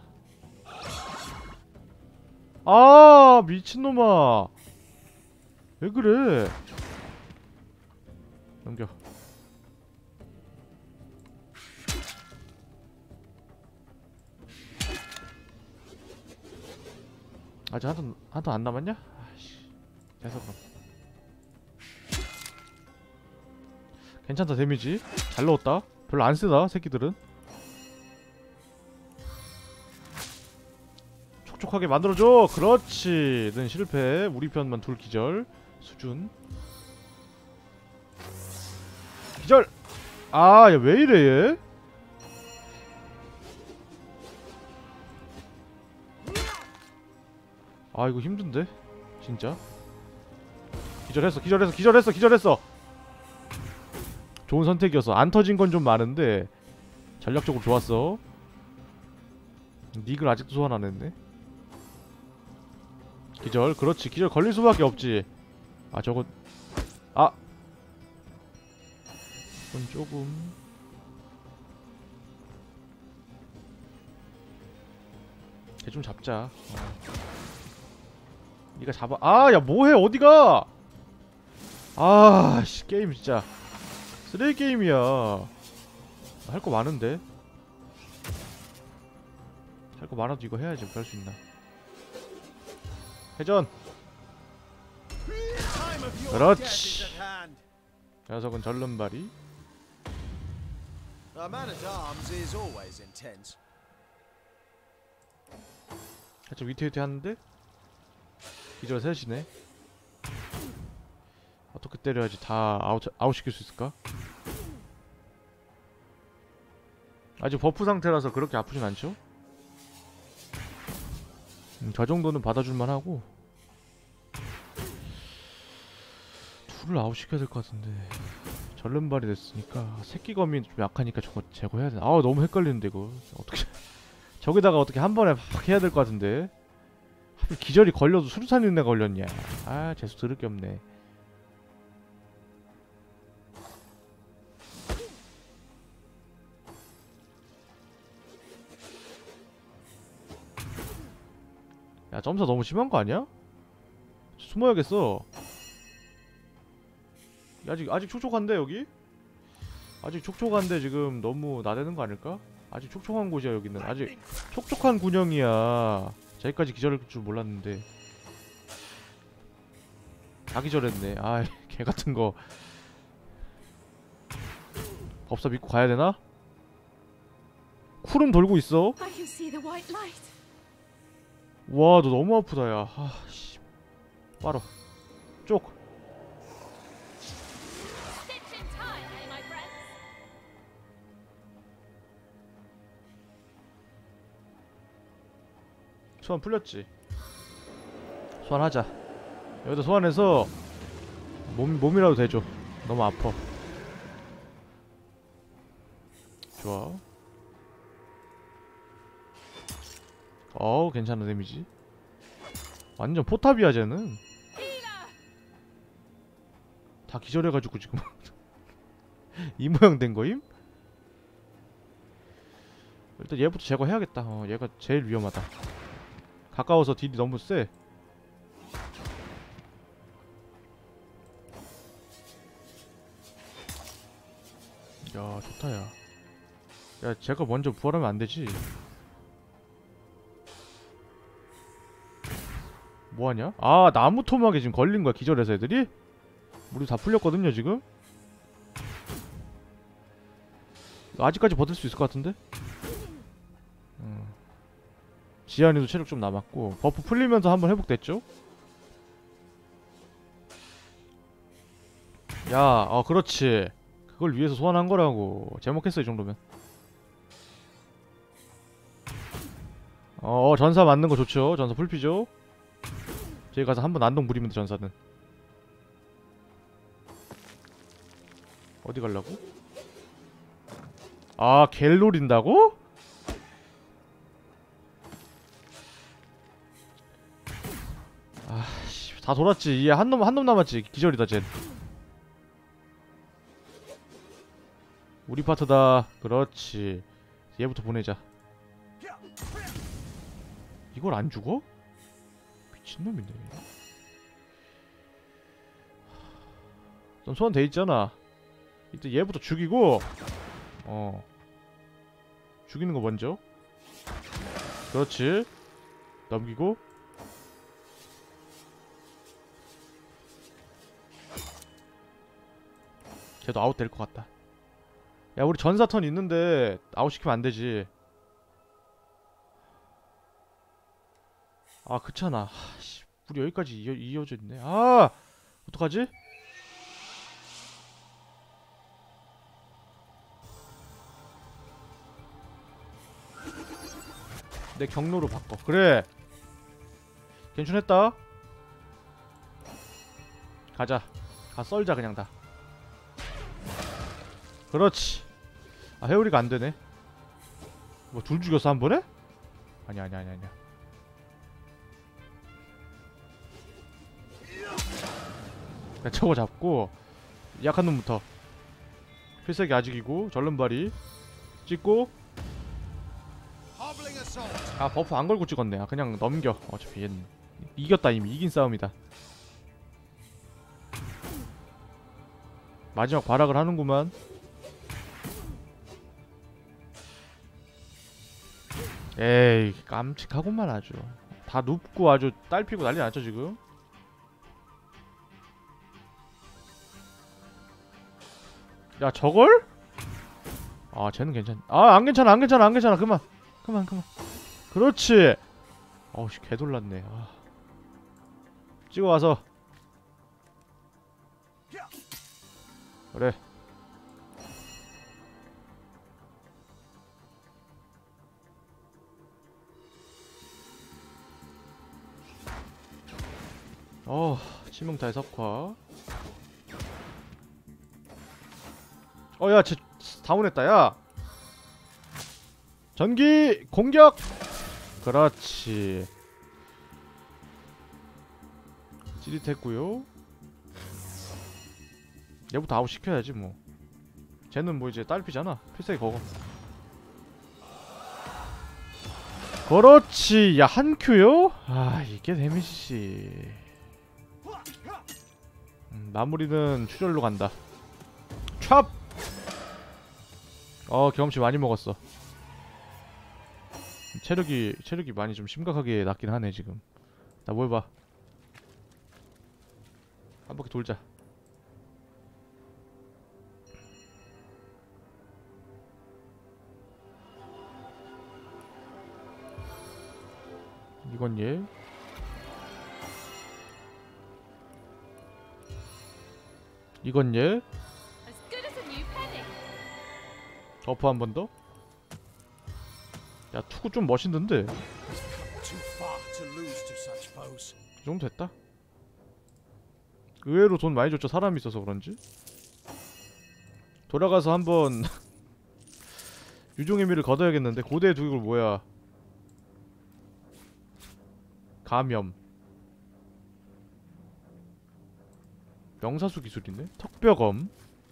아 미친놈아. 왜 그래? 넘겨. 아직 한턴 한 턴 안 남았냐? 아씨. 됐어 그럼. 괜찮다 데미지. 잘 넣었다. 별로 안 세다 새끼들은. 촉촉하게 만들어줘. 그렇지. 는 실패. 우리 편만 둘 기절. 수준. 기절. 아 야 왜 이래 얘? 아 이거 힘든데 진짜. 기절했어 기절했어 기절했어 기절했어. 좋은 선택이었어. 안 터진 건 좀 많은데 전략적으로 좋았어. 닉을 아직도 소환 안 했네. 기절. 그렇지. 기절 걸릴 수밖에 없지. 아 저거 아 이건 조금 걔 좀 잡자. 어. 니가 잡아. 아 야 뭐해 어디가. 아씨 게임 진짜 쓰레기 게임이야. 할 거 많은데. 할 거 많아도 이거 해야지. 뭐 할 수 있나. 회전. 그렇지. 녀석은 절름발이. A man at arms is always intense. 살짝 위태위태 하는데 기절 셋이네. 어떻게 때려야지 다 아웃, 아웃 시킬 수 있을까? 아직 버프 상태라서 그렇게 아프진 않죠? 음, 저 정도는 받아줄만 하고. 불을 아웃시켜야 될 것 같은데. 절름발이 됐으니까 새끼거미 좀 약하니까 저거 제거해야 되나? 아우 너무 헷갈리는데 이거 어떻게 저기다가 어떻게 한 번에 팍 해야 될 것 같은데. 하필 기절이 걸려도 수류탄 있는 애가 걸렸냐. 아 재수 들을 게 없네. 야 점사 너무 심한 거 아니야? 숨어야겠어. 아직 아직 촉촉한데 여기? 아직 촉촉한데 지금 너무 나대는 거 아닐까? 아직 촉촉한 곳이야 여기는. 아직 촉촉한 군형이야. 저기까지 기절할 줄 몰랐는데 다 기절했네. 아 개같은 거. 법사 믿고 가야 되나? 쿨은 돌고 있어. I can see the white light. 와 너 너무 아프다 야. 아 씨. 빠로 쪽. Stitch in time, eh, my friends? 소환 풀렸지. 소환하자. 여기다 소환해서 몸, 몸이라도 대줘. 너무 아파. 좋아. 어우 괜찮아 데미지. 완전 포탑이야 쟤는. 다 기절해가지고 지금 이 모양 된 거임? 일단 얘부터 제거해야겠다. 어 얘가 제일 위험하다. 가까워서 딜이 너무 세. 야 좋다 야. 야 제가 먼저 부활하면 안되지. 뭐하냐? 아 나무 토막에 지금 걸린거야 기절해서 애들이? 우리 다 풀렸거든요 지금? 아직까지 버틸 수 있을 것 같은데? 음. 지안이도 체력 좀 남았고 버프 풀리면서 한번 회복됐죠? 야 어 그렇지. 그걸 위해서 소환한 거라고. 제목했어 이 정도면. 어, 어 전사 맞는 거 좋죠. 전사 풀피죠. 저기 가서 한번 안동 부리면 돼 전사는. 어디 갈라고? 아 갤 노린다고? 아씨 다 돌았지. 얘 한 놈 한 놈 남았지. 기절이다 쟨. 우리 파트다. 그렇지. 얘부터 보내자. 이걸 안 죽어? 미친놈이네. 좀 소환 돼 있잖아. 이때 얘부터 죽이고 어 죽이는 거 먼저. 그렇지. 넘기고 쟤도 아웃 될 것 같다. 야 우리 전사 턴 있는데 아웃 시키면 안 되지. 아 그렇잖아. 씨, 우리 여기까지 이어, 이어져 있네. 아 어떡하지? 내 경로로 바꿔. 그래 괜찮했다. 가자. 가 썰자 그냥 다. 그렇지. 아 회오리가 안되네. 뭐 둘 죽였어 한 번에? 아니야 아니야 아니야 아니야. 그냥 저거 잡고 약한 놈부터. 필살기 아직이고 절름발이 찍고. Hobbling assault. 아 버프 안 걸고 찍었네. 아 그냥 넘겨. 어차피 얘는 이겼다. 이미 이긴 싸움이다. 마지막 발악을 하는구만. 에이 깜찍하구만 아주. 다 눕고 아주 딸피고 난리 났죠 지금. 야 저걸? 아 쟤는 괜찮. 아 안 괜찮아 안 괜찮아 안 괜찮아. 그만 그만 그만. 그렇지. 어우씨 개돌랐네. 아. 찍어와서. 그래. 어 치명타의 석화. 어야 쟤 다운했다 야. 전기 공격. 그렇지. 찌릿했고요. 얘부터 아웃 시켜야지 뭐. 쟤는 뭐 이제 딸피잖아. 필살기 거거. 그렇지. 야 한 큐요? 아 이게 데미지지. 음, 마무리는 출혈로 간다. 찹! 어 경험치 많이 먹었어. 체력이 체력이 많이 좀 심각하게 낮긴 하네 지금. 나 뭘 봐. 한 바퀴 돌자. 이건 얘. 이건 얘. As good as a new penny. 버프 한 번 더. 야 투구 좀 멋있는데. Too far to lose to such foes. 이 정도 됐다. 의외로 돈 많이 줬죠. 사람이 있어서 그런지. 돌아가서 한번 유종의 미를 걷어야겠는데. 고대의 두개골 뭐야. 감염. 명사수 기술이네. 턱뼈검.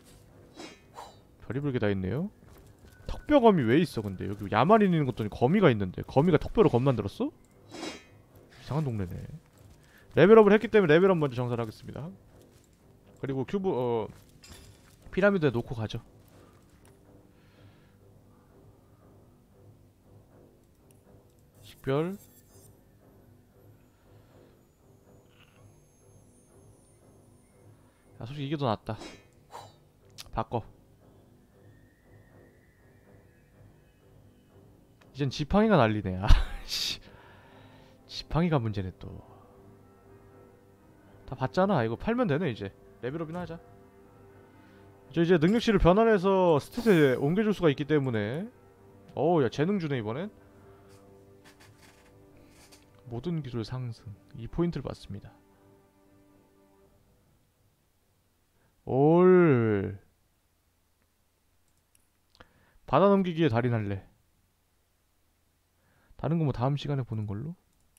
별의별 게 다 있네요. 턱뼈검이 왜 있어 근데. 여기 야만인 있는 것도 아니고 거미가 있는데 거미가 턱뼈로 검 만들었어? 이상한 동네네. 레벨업을 했기 때문에 레벨업 먼저 정산하겠습니다. 그리고 큐브 어 피라미드에 놓고 가죠. 식별. 야 솔직히 이게 더 낫다. 바꿔. 이젠 지팡이가 난리네. 아씨. 지팡이가 문제네 또. 다 봤잖아. 이거 팔면 되네 이제. 레벨업이나 하자. 저 이제 능력치를 변환해서 스탯에 옮겨줄 수가 있기 때문에. 어우 야 재능 주네 이번엔. 모든 기술 상승. 이 포인트를 받습니다. 올. 받아 넘기기에 달인할래. 다른 거 뭐 다음 시간에 보는 걸로.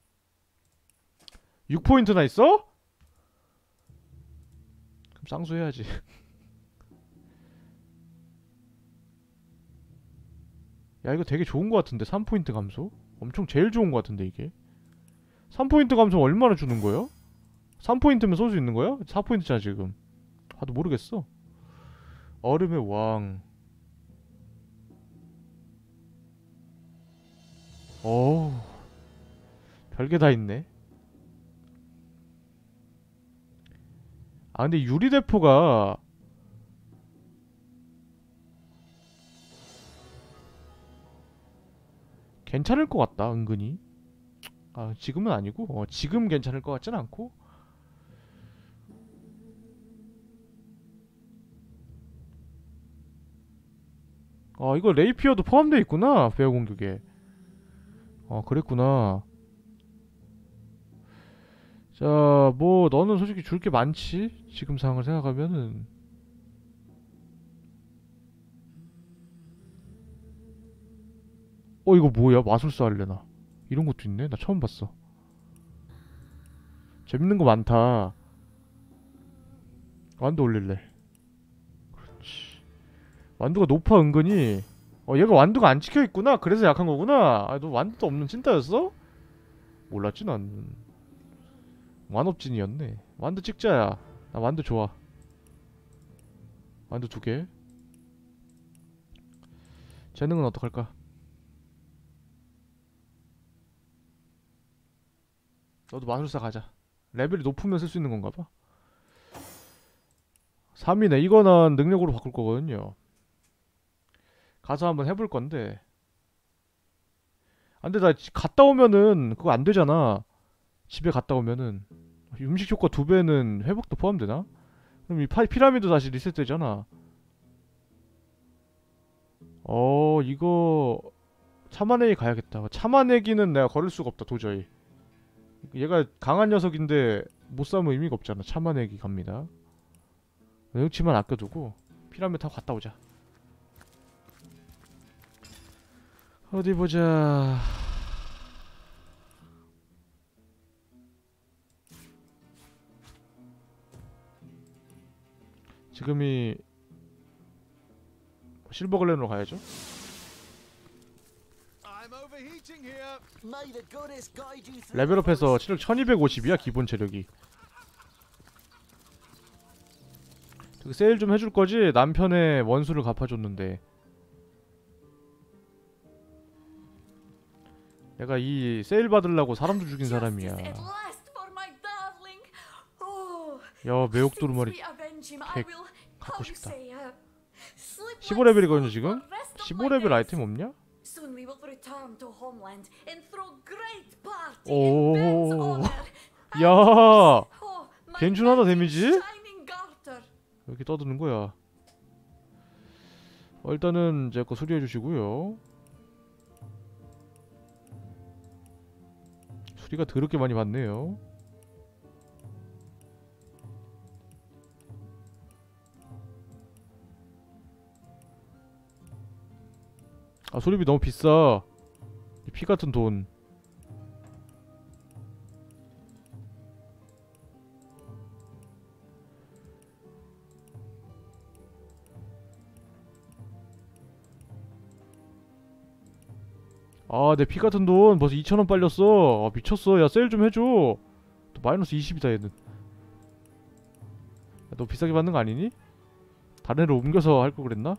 육 포인트나 있어? 그럼 쌍수해야지. 야 이거 되게 좋은 거 같은데. 삼 포인트 감소? 엄청 제일 좋은 거 같은데 이게. 삼 포인트 감소 얼마나 주는 거야? 삼 포인트면 쏠 수 있는 거야? 사 포인트잖아 지금. 봐도 모르겠어. 얼음의 왕. 어우 별게 다 있네. 아 근데 유리대포가 괜찮을 것 같다 은근히. 아 지금은 아니고 어, 지금 괜찮을 것 같진 않고. 아 이거 레이피어도 포함되어 있구나 베어 공격에. 어 그랬구나. 자 뭐 너는 솔직히 줄 게 많지 지금 상황을 생각하면은. 어 이거 뭐야 마술사 할래나. 이런 것도 있네. 나 처음 봤어. 재밌는 거 많다. 완두 올릴래. 그렇지. 완두가 높아 은근히. 어 얘가 완두가 안 찍혀있구나. 그래서 약한 거구나. 아 너 완두도 없는 찐따였어? 몰랐지 난. 완업진이었네. 완두 찍자야. 나 완두 좋아. 완두 두개. 재능은 어떡할까? 너도 마술사 가자. 레벨이 높으면 쓸 수 있는 건가봐. 삼이네. 이거는 능력으로 바꿀 거거든요. 가서 한번 해볼 건데. 안 돼, 나 갔다 오면은 그거 안 되잖아. 집에 갔다 오면은 음식 효과 두 배는 회복도 포함되나? 그럼 이 파, 피라미드 다시 리셋 되잖아. 어, 이거 참아내기 가야겠다. 참아내기는 내가 걸을 수가 없다, 도저히. 얘가 강한 녀석인데 못 싸우면 의미가 없잖아. 참아내기 갑니다. 능력치만 아껴두고 피라미드 타고 갔다 오자. 어디 보자. 지금이 실버글렌으로 가야죠. I'm overheating here. May the goddess guide you through. 레벨업해서 체력 천이백오십이야 기본 체력이. 저기 세일 좀 해줄 거지? 남편의 원수를 갚아줬는데. 내가 이 세일 받으려고 사람도 죽인 사람이야. Justice at last for my darling. Oh, 야 매혹 since 두루마리 we avenge him, I 개 will, 갖고 how to 싶다. say, uh, sleep 십오 like 레벨이거든요 snow 지금? for the rest of 십오 my 레벨 days. 아이템 없냐? Soon we will return to homeland and throw great party 오. in Ben's honor. 야 Oh, my 괜찮하다, mighty 데미지? shining garter. 왜 이렇게 떠드는 거야? 어, 일단은 제 거 수리해 주시고요. 수리가 더럽게 많이 받네요. 아 수리비 너무 비싸. 이 피 같은 돈. 아 내 피 같은 돈 벌써 이천 원 빨렸어. 아 미쳤어. 야 세일 좀 해줘. 또 마이너스 이십이다 얘는. 야, 너 비싸게 받는 거 아니니? 다른 애로 옮겨서 할 거 그랬나?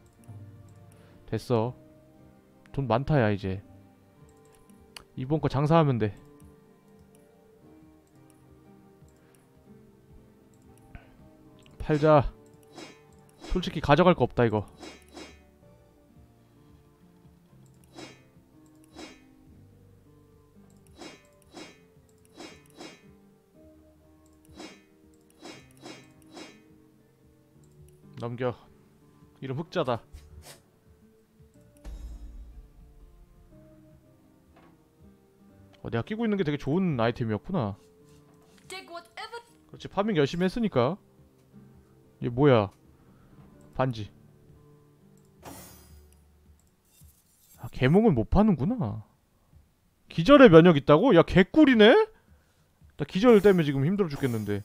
됐어. 돈 많다 야 이제. 이번 거 장사하면 돼. 팔자. 솔직히 가져갈 거 없다 이거. 넘겨. 이름 흑자다. 어, 내가 끼고 있는 게 되게 좋은 아이템이었구나. Take whatever. 그렇지 파밍 열심히 했으니까. 이게 뭐야? 반지. 아 개몽은 못 파는구나. 기절의 면역 있다고? 야 개꿀이네? 나 기절 때문에 지금 힘들어 죽겠는데.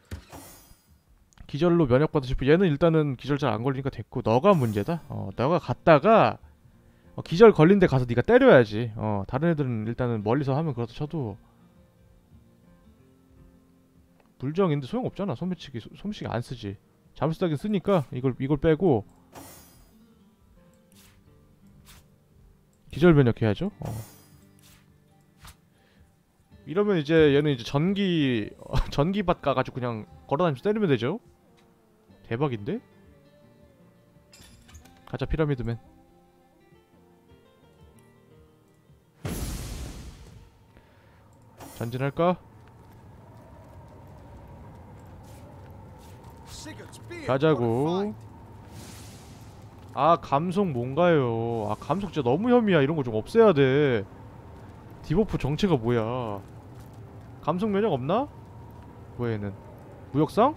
기절로 면역 받으실 분. 얘는 일단은 기절 잘 안 걸리니까 됐고. 너가 문제다. 어 너가 갔다가 어, 기절 걸린 데 가서 네가 때려야지. 어 다른 애들은 일단은 멀리서 하면 그렇다 쳐도 물정인데 소용없잖아. 소매치기 소, 소매치기 안 쓰지. 잠수타긴 쓰니까 이걸 이걸 빼고 기절 면역해야죠. 어. 이러면 이제 얘는 이제 전기 어, 전기밭 가가지고 그냥 걸어다니면서 때리면 되죠. 대박인데? 가자 피라미드맨. 전진할까? Sigurd's beard. 가자고. What a fight. 아 감속 뭔가요? 아 감속 진짜 너무 혐이야. 이런 거 좀 없애야 돼. 디버프 정체가 뭐야? 감속 면역 없나? 뭐야 얘는? 무역상?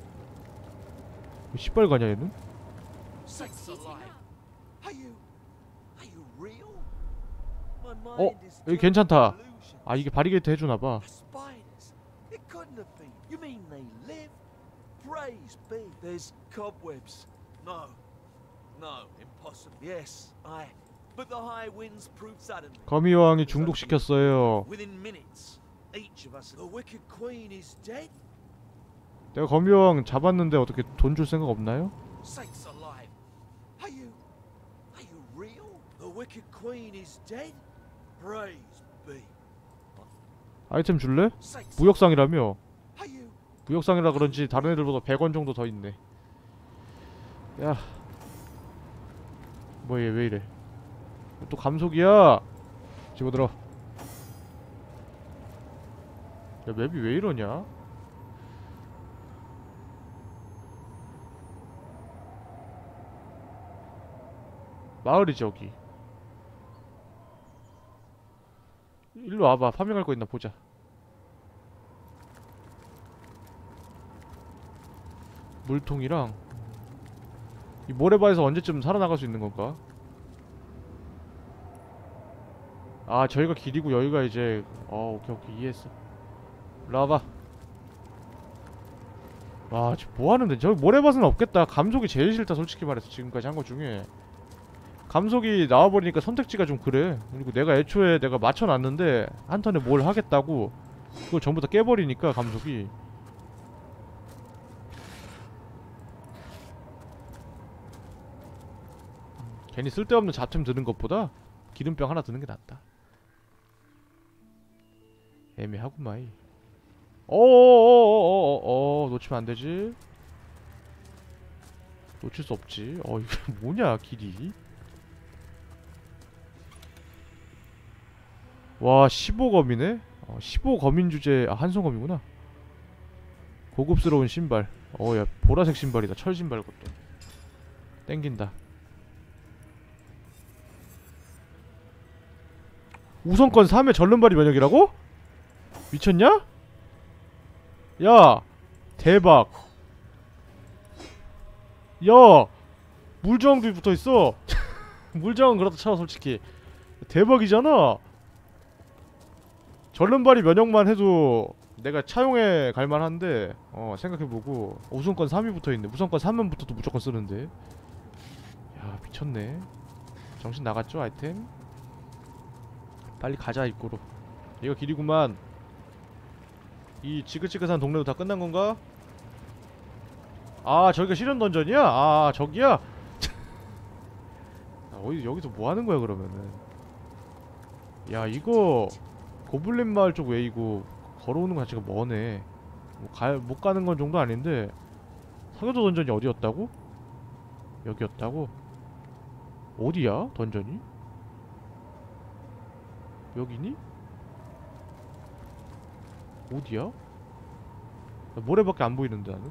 왜 시뻘가냐 얘는? Sakes alive. Are you? Are you real? My 어? mind is 여기 filled 괜찮다. with illusions. 아 이게 바리게이트 해주나봐. The spiders. It couldn't have been. You mean they live? Praise be. There's cobwebs. No. No, impossible. Yes, I. But the high winds proved suddenly. 거미왕이 중독시켰어요. Within minutes, each of us. The wicked queen is dead. 내가 거미왕 잡았는데 어떻게 돈 줄 생각 없나요? Sakes alive. Are you? Are you real? The wicked queen is dead. Praise be. 아이템 줄래? Sakes. 무역상이라며. Are you? 무역상이라 그런지 다른 애들보다 백 원 정도 더 있네. 야. 뭐 얘 왜 이래? 또 감속이야. 집어들어. 야 맵이 왜 이러냐? 마을이지 여기. 일로 와봐. 파밍할 거 있나 보자. 물통이랑 이 모래바에서 언제쯤 살아나갈 수 있는 건가? 아 저희가 길이고 여기가 이제 어 오케이 오케이 이해했어. 일로 와봐. 와 지금 뭐하는데 저기 모래밭은 없겠다. 감속이 제일 싫다 솔직히 말해서 지금까지 한 거 중에. 감속이 나와버리니까 선택지가 좀 그래. 그리고 내가 애초에 내가 맞춰놨는데 한 턴에 뭘 하겠다고 그걸 전부 다 깨버리니까 감속이. 괜히 쓸데없는 잡템 드는 것보다 기름병 하나 드는 게 낫다. 애매하구마이. 어어어어어어 놓치면 안 되지. 놓칠 수 없지. 어 이게 뭐냐 길이. 와 십오 검이네. 어, 십오 검인 주제. 아 한손검이구나. 고급스러운 신발. 어 야 보라색 신발이다. 철 신발 것도 땡긴다. 우선권 삼 회 절름발이 면역이라고? 미쳤냐? 야 대박. 야 물저항도 붙어있어. 물저항은 그렇다 쳐 솔직히. 대박이잖아. 절름발이 면역만 해도 내가 차용해 갈만한데 어 생각해보고 우선권 삼이 붙어있네. 우선권 삼은 붙어도 무조건 쓰는데. 야 미쳤네. 정신 나갔죠 아이템? 빨리 가자 입구로. 얘가 길이구만. 이 지긋지긋한 동네도 다 끝난 건가? 아 저기가 실현 던전이야? 아 저기야? 아, 어디 여기서 뭐 하는 거야 그러면은? 야 이거 고블린 마을 쪽 웨이고 걸어오는 거 자체가 머네. 뭐 가, 못 가는 건 정도 아닌데 사교도 던전이 어디였다고? 여기였다고? 어디야 던전이? 여기니? 어디야? 나 모래밖에 안 보이는데 나는?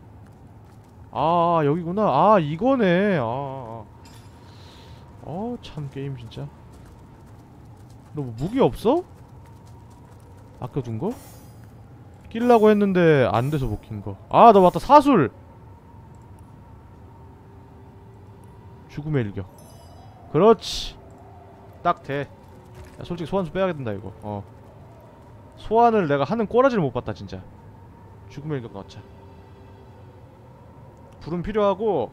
아 여기구나. 아 이거네. 아 어 참 게임 진짜. 너 뭐 무기 없어? 아까 둔 거? 끼려고 했는데 안 돼서 못 낀 거. 아 너 맞다 사술. 죽음의 일격. 그렇지. 딱 돼. 야 솔직히 소환수 빼야 된다 이거. 어 소환을 내가 하는 꼬라지를 못 봤다 진짜. 죽음의 일격 넣자. 불은 필요하고.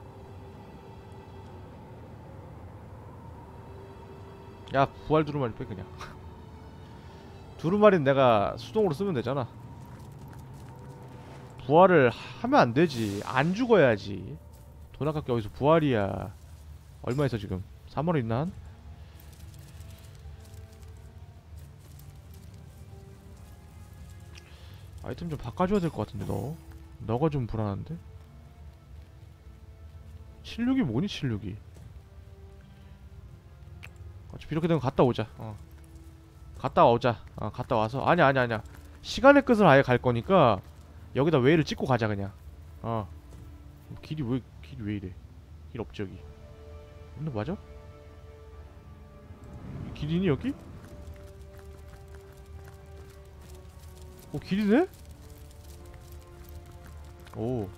야 부활 두루마리 빼 그냥. 두루마리는 내가 수동으로 쓰면 되잖아. 부활을 하면 안 되지. 안 죽어야지. 돈 아깝게 어디서 부활이야. 얼마 있어 지금? 삼만 원 있나 한? 아이템 좀 바꿔줘야 될 것 같은데 너. 너가 좀 불안한데? 칠십육이 뭐니 칠십육이? 어차피 이렇게 되면 갔다 오자. 어 갔다 오자. 어 갔다 와서 아니야 아니야 아니야 시간의 끝을 아예 갈 거니까 여기다 웨이를 찍고 가자 그냥. 어 길이 왜 길이 왜 이래. 길 없지 여기. 근데 맞아? 길이니 여기? 오 길이네? 오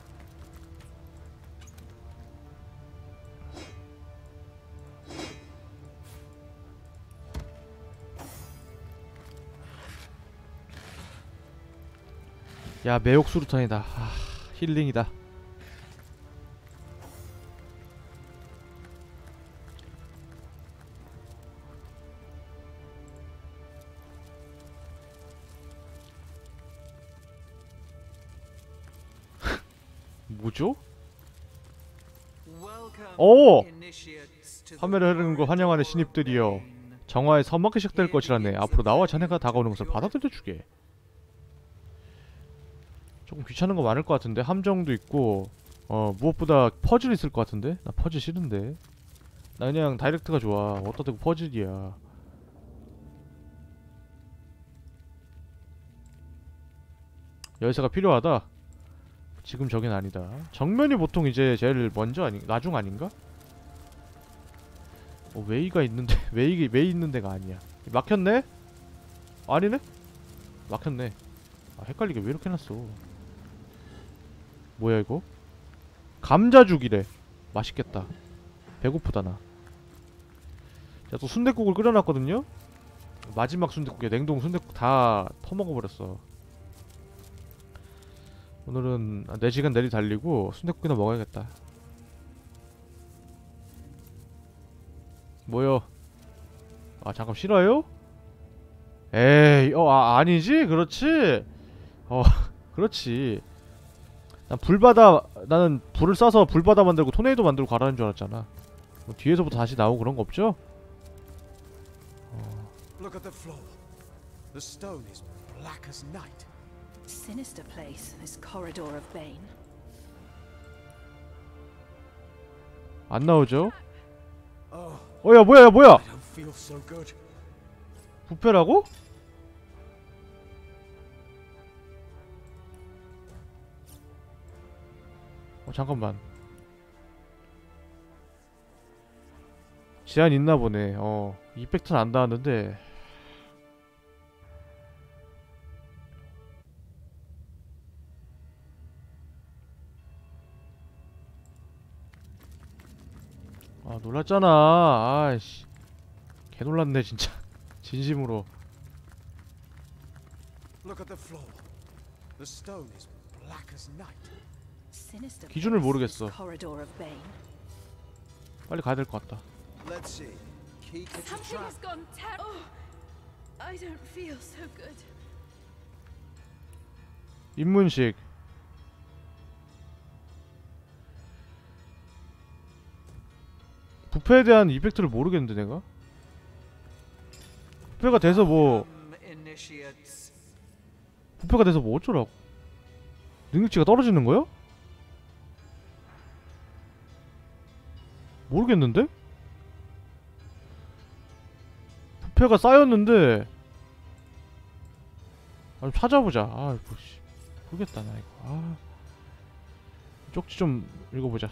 야 매혹 수류탄이다. 아, 힐링이다. 뭐죠? 오! 화면을 흐르는 걸 환영하는 신입들이여. 정화의 서막이 시작될 것이라네. 앞으로 나와 자네가 다가오는 것을 받아들여주게. 조금 귀찮은 거 많을 것 같은데. 함정도 있고 어 무엇보다 퍼즐 있을 것 같은데. 나 퍼즐 싫은데. 나 그냥 다이렉트가 좋아. 어디다 대고 퍼즐이야. 열쇠가 필요하다. 지금 저긴 아니다. 정면이 보통 이제 제일 먼저 아니 나중 아닌가? 어 웨이가 있는데 웨이 웨이 있는 데가 아니야. 막혔네? 아니네? 막혔네. 아 헷갈리게 왜 이렇게 해놨어. 뭐야 이거? 감자죽이래. 맛있겠다. 배고프다 나. 자 또 순댓국을 끓여놨거든요? 마지막 순댓국에 냉동 순댓국 다 퍼먹어버렸어. 오늘은 네 시간 내리 달리고 순댓국이나 먹어야겠다. 뭐요? 아 잠깐 싫어요? 에이 어 아, 아니지? 그렇지? 어 그렇지. 난 불바다 나는 불을 쏴서 불바다 만들고 토네이도 만들고 가라는 줄 알았잖아. 뭐 뒤에서부터 다시 나오고 그런 거 없죠? 어. Look at the floor. The stone is black as night. Sinister place, this corridor of bane. 안 나오죠? Oh, 어야 뭐야 야 뭐야? I don't feel so good. 부패라고? 어 잠깐만. 제한 있나 보네. 어 이펙트는 안 닿았는데. 아 놀랐잖아. 아이씨 개 놀랐네 진짜. 진심으로. Look at the floor. The stone is black as night. Sinister 기준을 place, 모르겠어. this corridor of bane. 빨리 가야 될 것 같다. Let's see. Keep it a Something trap. has gone terrible. Oh, I don't feel so good. 입문식. 부패에 대한 이펙트를 모르겠는데 내가? 부패가 돼서 뭐 Welcome, initiates. 부패가 돼서 뭐 어쩌라고? 능력치가 떨어지는 거야? 모르겠는데? 부패가 쌓였는데 아, 좀 찾아보자. 아, 뭐, 씨. 모르겠다 나 이거. 아, 쪽지 좀 읽어보자.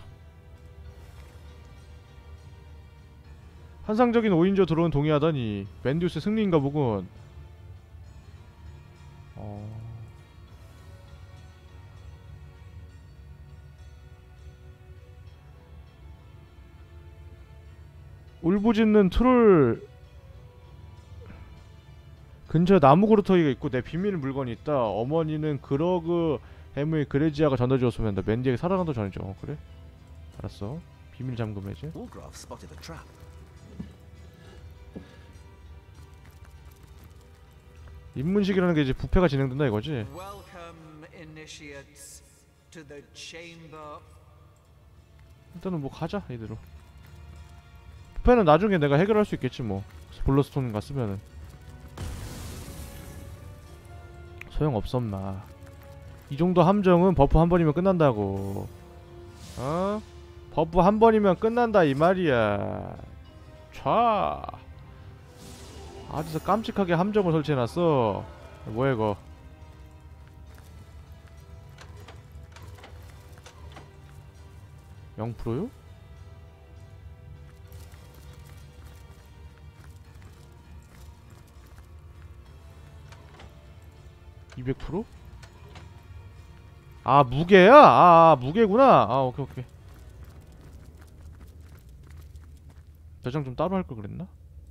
환상적인 오인조 들어온 동의하다니 맨디우스 승리인가 보군. 어... 울부짖는 트롤 근처에 나무 그루터기가 있고 내 비밀 물건이 있다. 어머니는 그러그 해무의 그레지아가 전해주었으면 한다. 맨디에게 사랑한다 전해줘. 어, 그래? 알았어. 비밀 잠금 해제. Wargrave spotted a trap. 입문식이라는 게 이제 부패가 진행된다 이거지? Welcome, initiates, to the chamber. 일단은 뭐 가자 이대로. 부패는 나중에 내가 해결할 수 있겠지 뭐. 블러스톤 갔으면은 소용없어 마. 이 정도 함정은 버프 한 번이면 끝난다고. 어? 버프 한 번이면 끝난다 이 말이야. 촤. 아주서 깜찍하게 함정을 설치해놨어. 뭐야 이거. 영 퍼센트요? 이백 퍼센트? 아 무게야? 아, 아 무게구나. 아 오케이 오케이. 저장 좀 따로 할 걸 그랬나?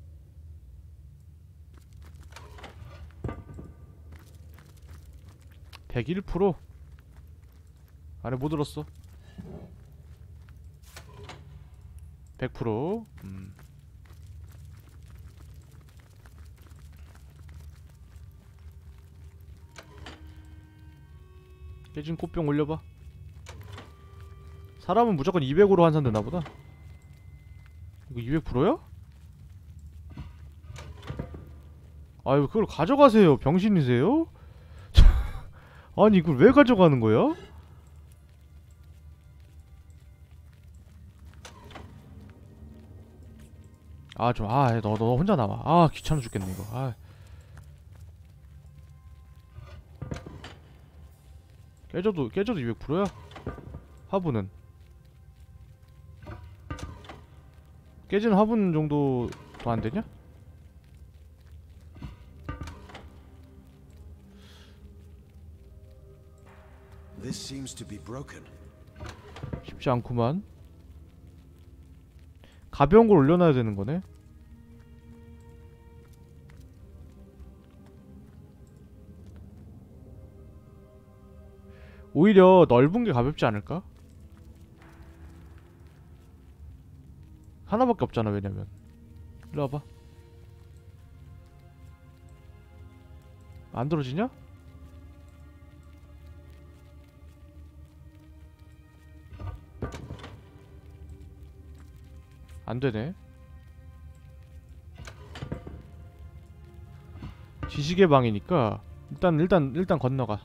백일 퍼센트? 안에 뭐 들었어? 백 퍼센트? 음. 깨진 꽃병 올려봐. 사람은 무조건 이백으로 환산되나보다. 이거 이백 퍼센트야? 아유 그걸 가져가세요. 병신이세요? 아니 이걸 왜 가져가는 거야? 아 좀 아 너 너 혼자 남아. 아 귀찮아 죽겠네 이거. 아 깨져도 깨져도 이백 퍼센트야? 화분은 깨진 화분 정도 더 안 되냐? This seems to be broken. 쉽지 않구만. 가벼운 걸 올려놔야 되는 거네. 오히려 넓은 게 가볍지 않을까? 하나밖에 없잖아. 왜냐면 일로 와봐. 안 들어지냐? 안 되네. 지식의 방이니까 일단 일단 일단 건너가.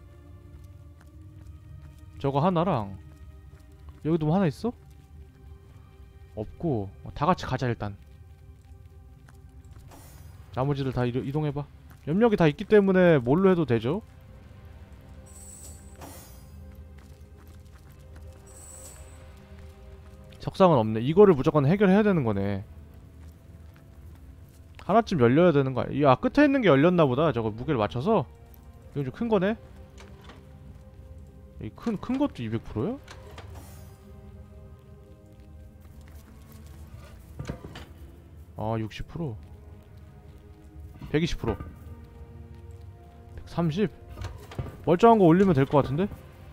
저거 하나랑 여기도 뭐 하나 있어? 없고 다 같이 가자 일단. 나머지들 다 이동, 이동해봐. 염력이 다 있기 때문에 뭘로 해도 되죠? 적상은 없네. 이거를 무조건 해결해야 되는 거네. 하나쯤 열려야 되는 거야. 이 아 끝에 있는 게 열렸나 보다. 저거 무게를 맞춰서. 이건 좀 큰 거네. 이 큰 큰 것도 이백 퍼센트야? 아 육십 퍼센트. 백이십 퍼센트. 백삼십. 멀쩡한 거 올리면 될 것 같은데?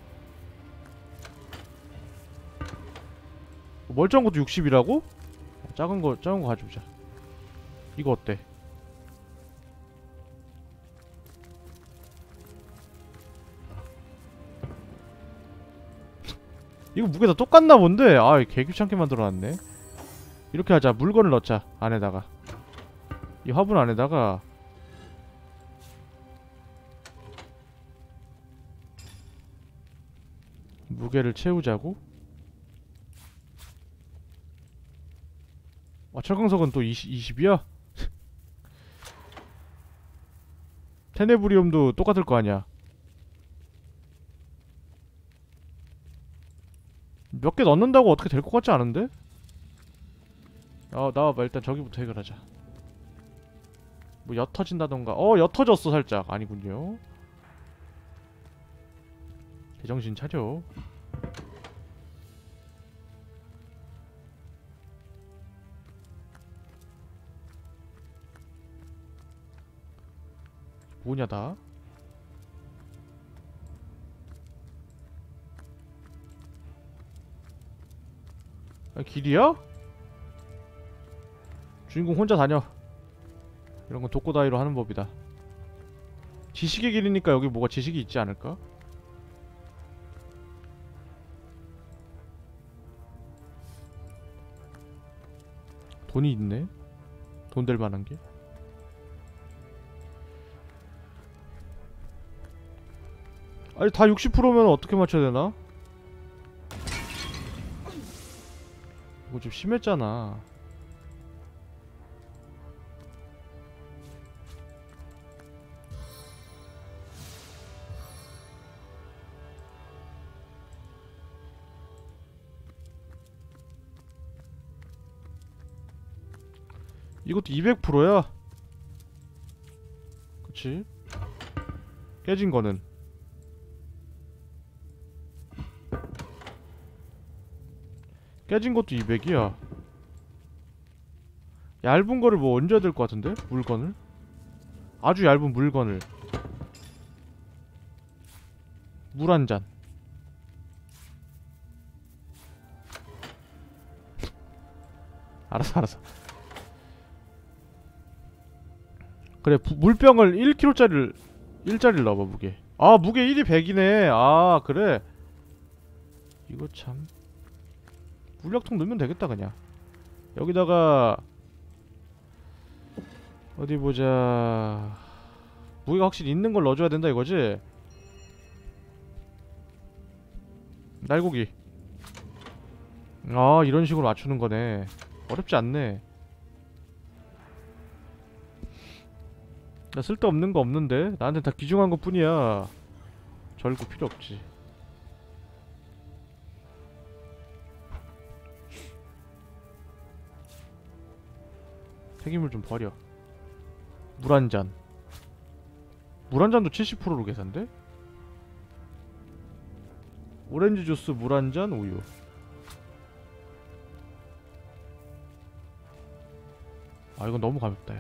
멀쩡한 것도 육십이라고? 작은 거 작은 거 가져오자. 이거 어때? 이거 무게 다 똑같나 본데? 아, 개 귀찮게 만들어놨네. 이렇게 하자. 물건을 넣자. 안에다가. 이 화분 안에다가 무게를 채우자고? 아, 철광석은 또 이십, 이십이야? 테네브리움도 똑같을 거 아니야. 몇 개 넣는다고 어떻게 될 것 같지 않은데? 아, 나와봐. 일단 저기부터 해결하자. 뭐 옅어진다던가. 어, 옅어졌어 살짝. 아니군요. 제정신 차려. 뭐냐 다? 아, 길이야? 주인공 혼자 다녀. 이런 건 독고다이로 하는 법이다. 지식의 길이니까 여기 뭐가 지식이 있지 않을까? 돈이 있네. 돈 될 만한 게. 아니 다 육십 퍼센트면 어떻게 맞춰야 되나? 이거 좀 심했잖아. 이것도 이백 퍼센트야. 그치? 깨진 거는 깨진 것도 이백이야. 얇은 거를 뭐 얹어야 될 것 같은데? 물건을? 아주 얇은 물건을. 물 한 잔. 알았어 알았어. 그래 부, 물병을 일 킬로그램짜리를 일짜리를 넣어봐. 무게. 아 무게 일이 백이네. 아 그래. 이거 참. 물약통 넣으면 되겠다 그냥. 여기다가 어디 보자. 무게가 확실히 있는 걸 넣어줘야 된다 이거지? 날고기. 아 이런 식으로 맞추는 거네. 어렵지 않네. 나 쓸데없는 거 없는데? 나한테 다 귀중한 것 뿐이야. 절구 필요 없지. 폐기물 좀 버려. 물 한 잔. 물 한 잔도 칠십 퍼센트로 계산돼? 오렌지 주스, 물 한 잔, 우유. 아 이건 너무 가볍다 야.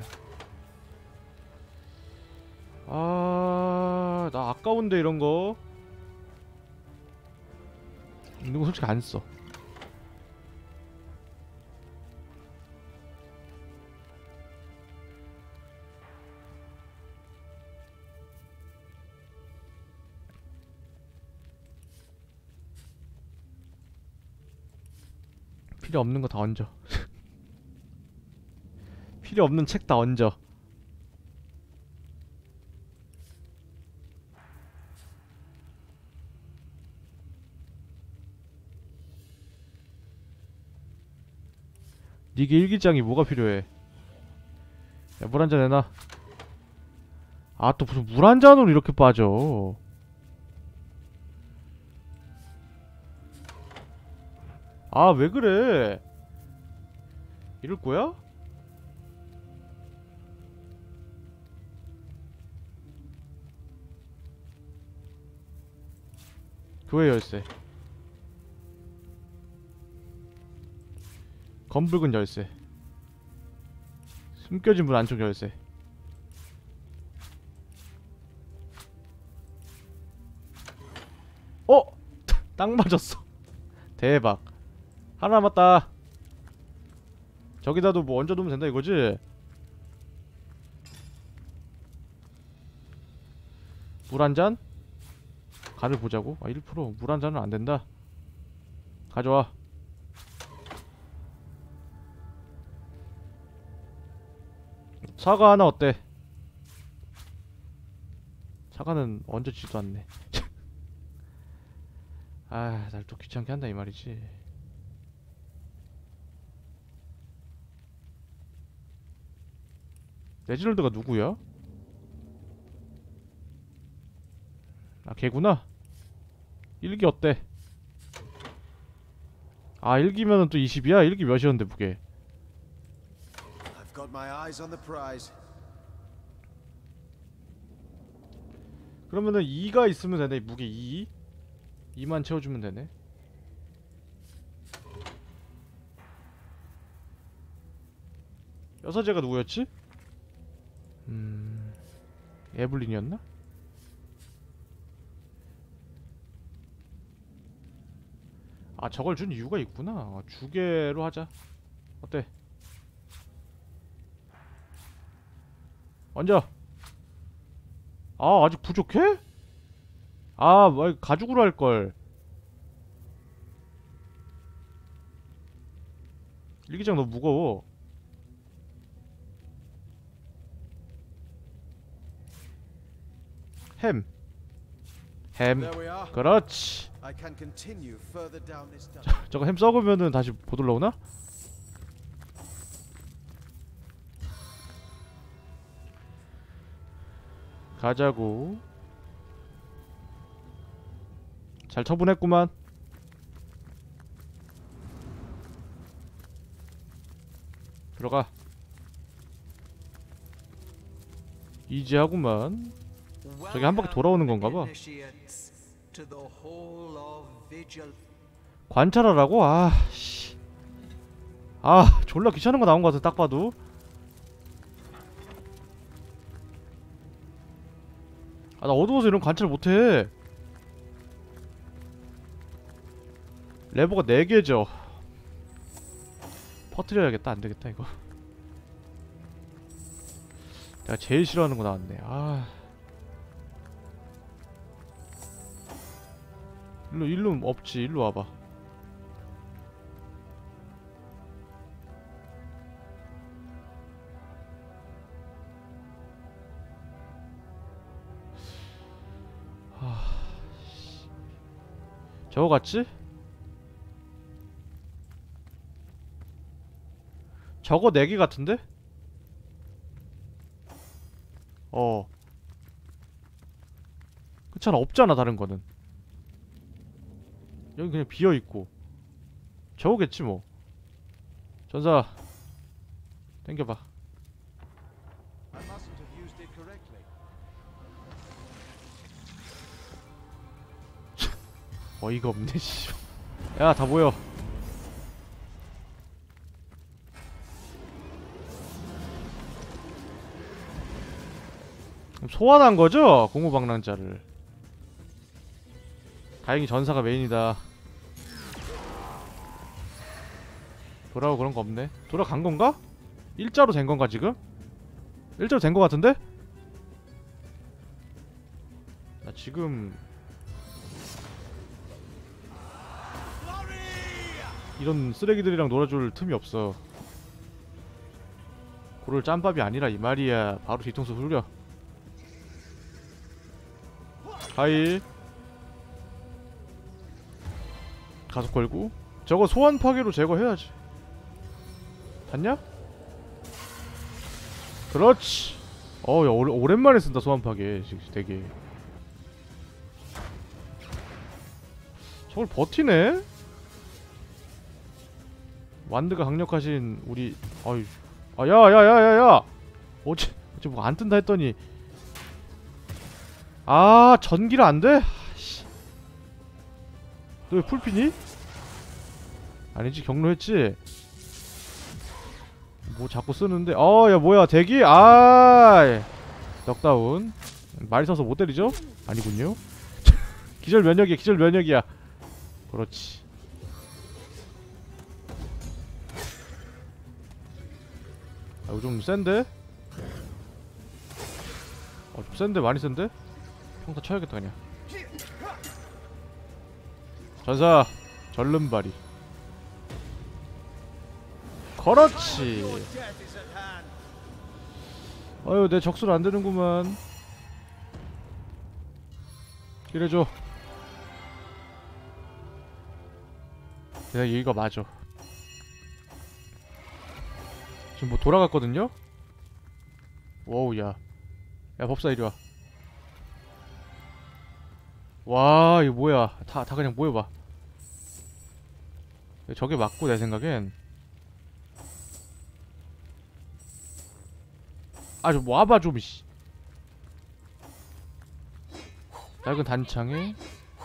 아, 나 아까운데 이런 거. 있는 거 솔직히 안 써. 필요 없는 거 다 얹어. 필요 없는 책 다 얹어. 니게 일기장이 뭐가 필요해? 야, 물 한잔 내놔. 아, 또 무슨 물 한 잔으로 이렇게 빠져. 아, 왜 그래? 이럴 거야? 교회 열쇠. 검붉은 열쇠. 숨겨진 문 안쪽 열쇠. 어! 딱 맞았어. 대박. 하나 남았다. 저기다도 뭐 얹어두면 된다 이거지? 물 한 잔? 간을 보자고? 아, 일 퍼센트 물 한 잔은 안 된다. 가져와. 사과 하나 어때? 사과는 얹어지지도 않네. 아, 날 또 귀찮게 한다 이 말이지. 레지널드가 누구야? 아, 걔구나. 일기 어때? 아, 일기면은 또 이십이야? 일기 몇이었는데 무게? I've got my eyes on the prize. 그러면은 이가 있으면 되네. 무게 이? 이만 채워주면 되네. 여사제가 누구였지? 음... 에블린이었나? 아, 저걸 준 이유가 있구나. 어, 주개로 하자. 어때? 얹어. 아, 아직 부족해? 아, 뭐 가죽으로 할걸. 일기장 너무 무거워. 햄. 햄. There we are. 그렇지. I can continue further down this 자, tunnel. 저거 햄 썩으면은 다시 못 올라오나? 가자고. 잘 처분했구만. 들어가. 이지하구만. 저기 한 바퀴 돌아오는 건가봐. 관찰하라고? 아, 씨. 아, 졸라 귀찮은 거 나온 거 같아, 딱 봐도. 아, 나 어두워서 이런 관찰 못해. 레버가 네 개죠. 퍼뜨려야겠다. 안되겠다 이거. 내가 제일 싫어하는 거 나왔네. 아, 일로 일로 없지. 일로 와봐. 하... 저거 같지? 저거 네 개 같은데? 어. 그렇잖아. 없잖아 다른 거는. 여기 그냥 비어있고. 저거겠지 뭐. 전사 땡겨봐. I mustn't have used it correctly. 어이가 없네 씨. 야, 다 모여. 소환한 거죠? 공우방랑자를. 다행히 전사가 메인이다. 돌아오고 그런 거 없네. 돌아간 건가? 일자로 된 건가 지금? 일자로 된 거 같은데? 나 지금 이런 쓰레기들이랑 놀아줄 틈이 없어. 고를 짬밥이 아니라 이 말이야. 바로 뒤통수 흘려. 하이. 가속 걸고. 저거 소환 파괴로 제거해야지. 봤냐? 그렇지. 어야 오랜만에 쓴다 소환 파괴. 되게. 저걸 버티네? 완드가 강력하신 우리 아유 아 야야야야야 어째 어째 뭐 안 뜬다 했더니 아 전기를 안 돼? 씨. 너 왜 풀피니? 아니지 경로했지? 뭐 자꾸 쓰는데 어 야 뭐야 대기? 아 넉다운 말이 서서 못 때리죠? 아니군요. 기절 면역이야 기절 면역이야. 그렇지. 아, 이거 좀 센데? 어, 좀 센데? 많이 센데? 평타 쳐야겠다 그냥. 전사! 절름발이. 그렇지! 아유 내 적술 안되는구만. 이래줘. 내가 여기가 맞아. 지금 뭐 돌아갔거든요? 와우 야. 야 법사 이리와. 와 이거 뭐야. 다, 다 그냥 모여봐. 저게 맞고 내 생각엔 아 좀 와봐 좀 씨. 낡은 단창에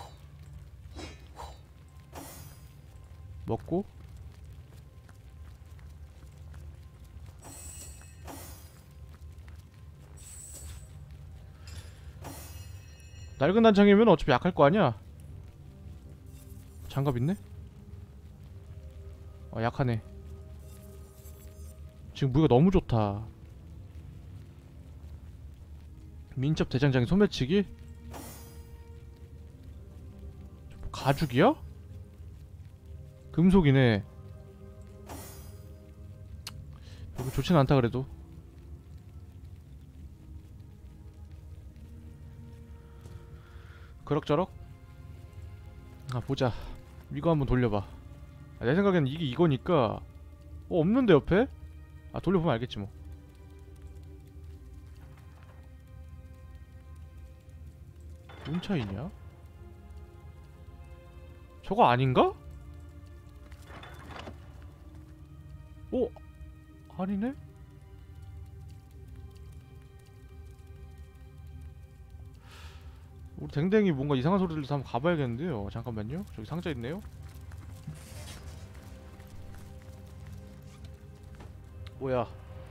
먹고 낡은 단창이면 어차피 약할 거 아니야? 장갑 있네? 어 약하네. 지금 무기가 너무 좋다. 민첩 대장장이 소매치기? 가죽이야? 금속이네. 이거 좋진 않다 그래도. 그럭저럭? 아 보자. 이거 한번 돌려봐. 아, 내 생각에는 이게 이거니까. 어 없는데 옆에? 아 돌려보면 알겠지 뭐. 뭔 차이냐? 저거 아닌가? 오! 아니네? 우리 댕댕이 뭔가 이상한 소리를 들려서 한번 가봐야겠는데요. 잠깐만요. 저기 상자 있네요. 뭐야?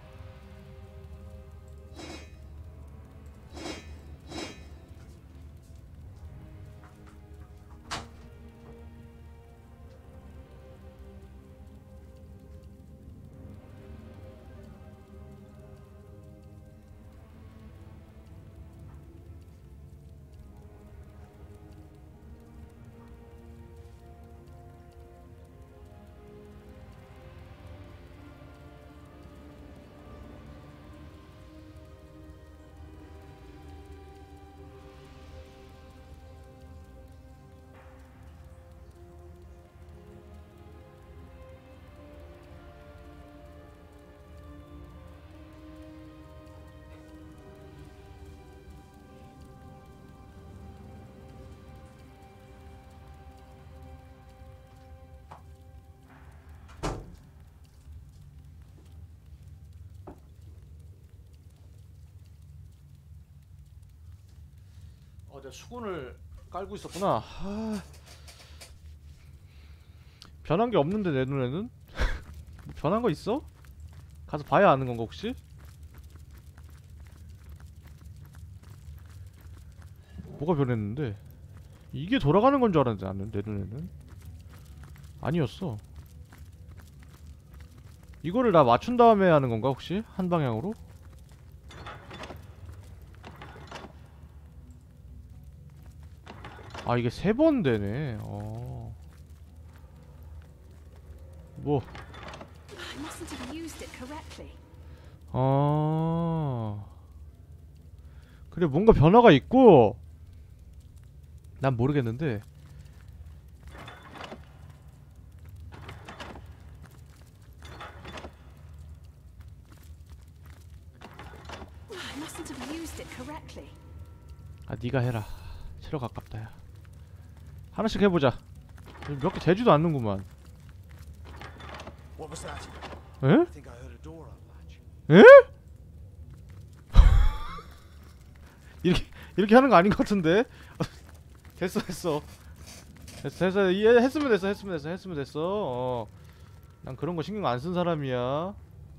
어, 내가 수건을 깔고 있었구나. 하... 변한 게 없는데 내 눈에는? 뭐 변한 거 있어? 가서 봐야 아는 건가 혹시? 뭐가 변했는데? 이게 돌아가는 건 줄 알았는데 나는 내 눈에는 아니었어. 이거를 나 맞춘 다음에 하는 건가 혹시? 한 방향으로? 아 이게 세 번 되네. 어. 뭐. I mustn't have used it correctly. 아. 그래 뭔가 변화가 있고 난 모르겠는데 I mustn't have used it correctly. 아 니가 해라. 싫어 가깝다 야. 하나씩 해보자. 몇 개 되지도 않는구만. What was that? 에? I think I heard a door unlatch. 에? 이렇게 이렇게 하는 거 아닌 것 같은데? 됐어 됐어 됐어 됐어 이 했으면 됐어 했으면 됐어 했으면 됐어. 어. 난 그런 거 신경 안 쓴 사람이야.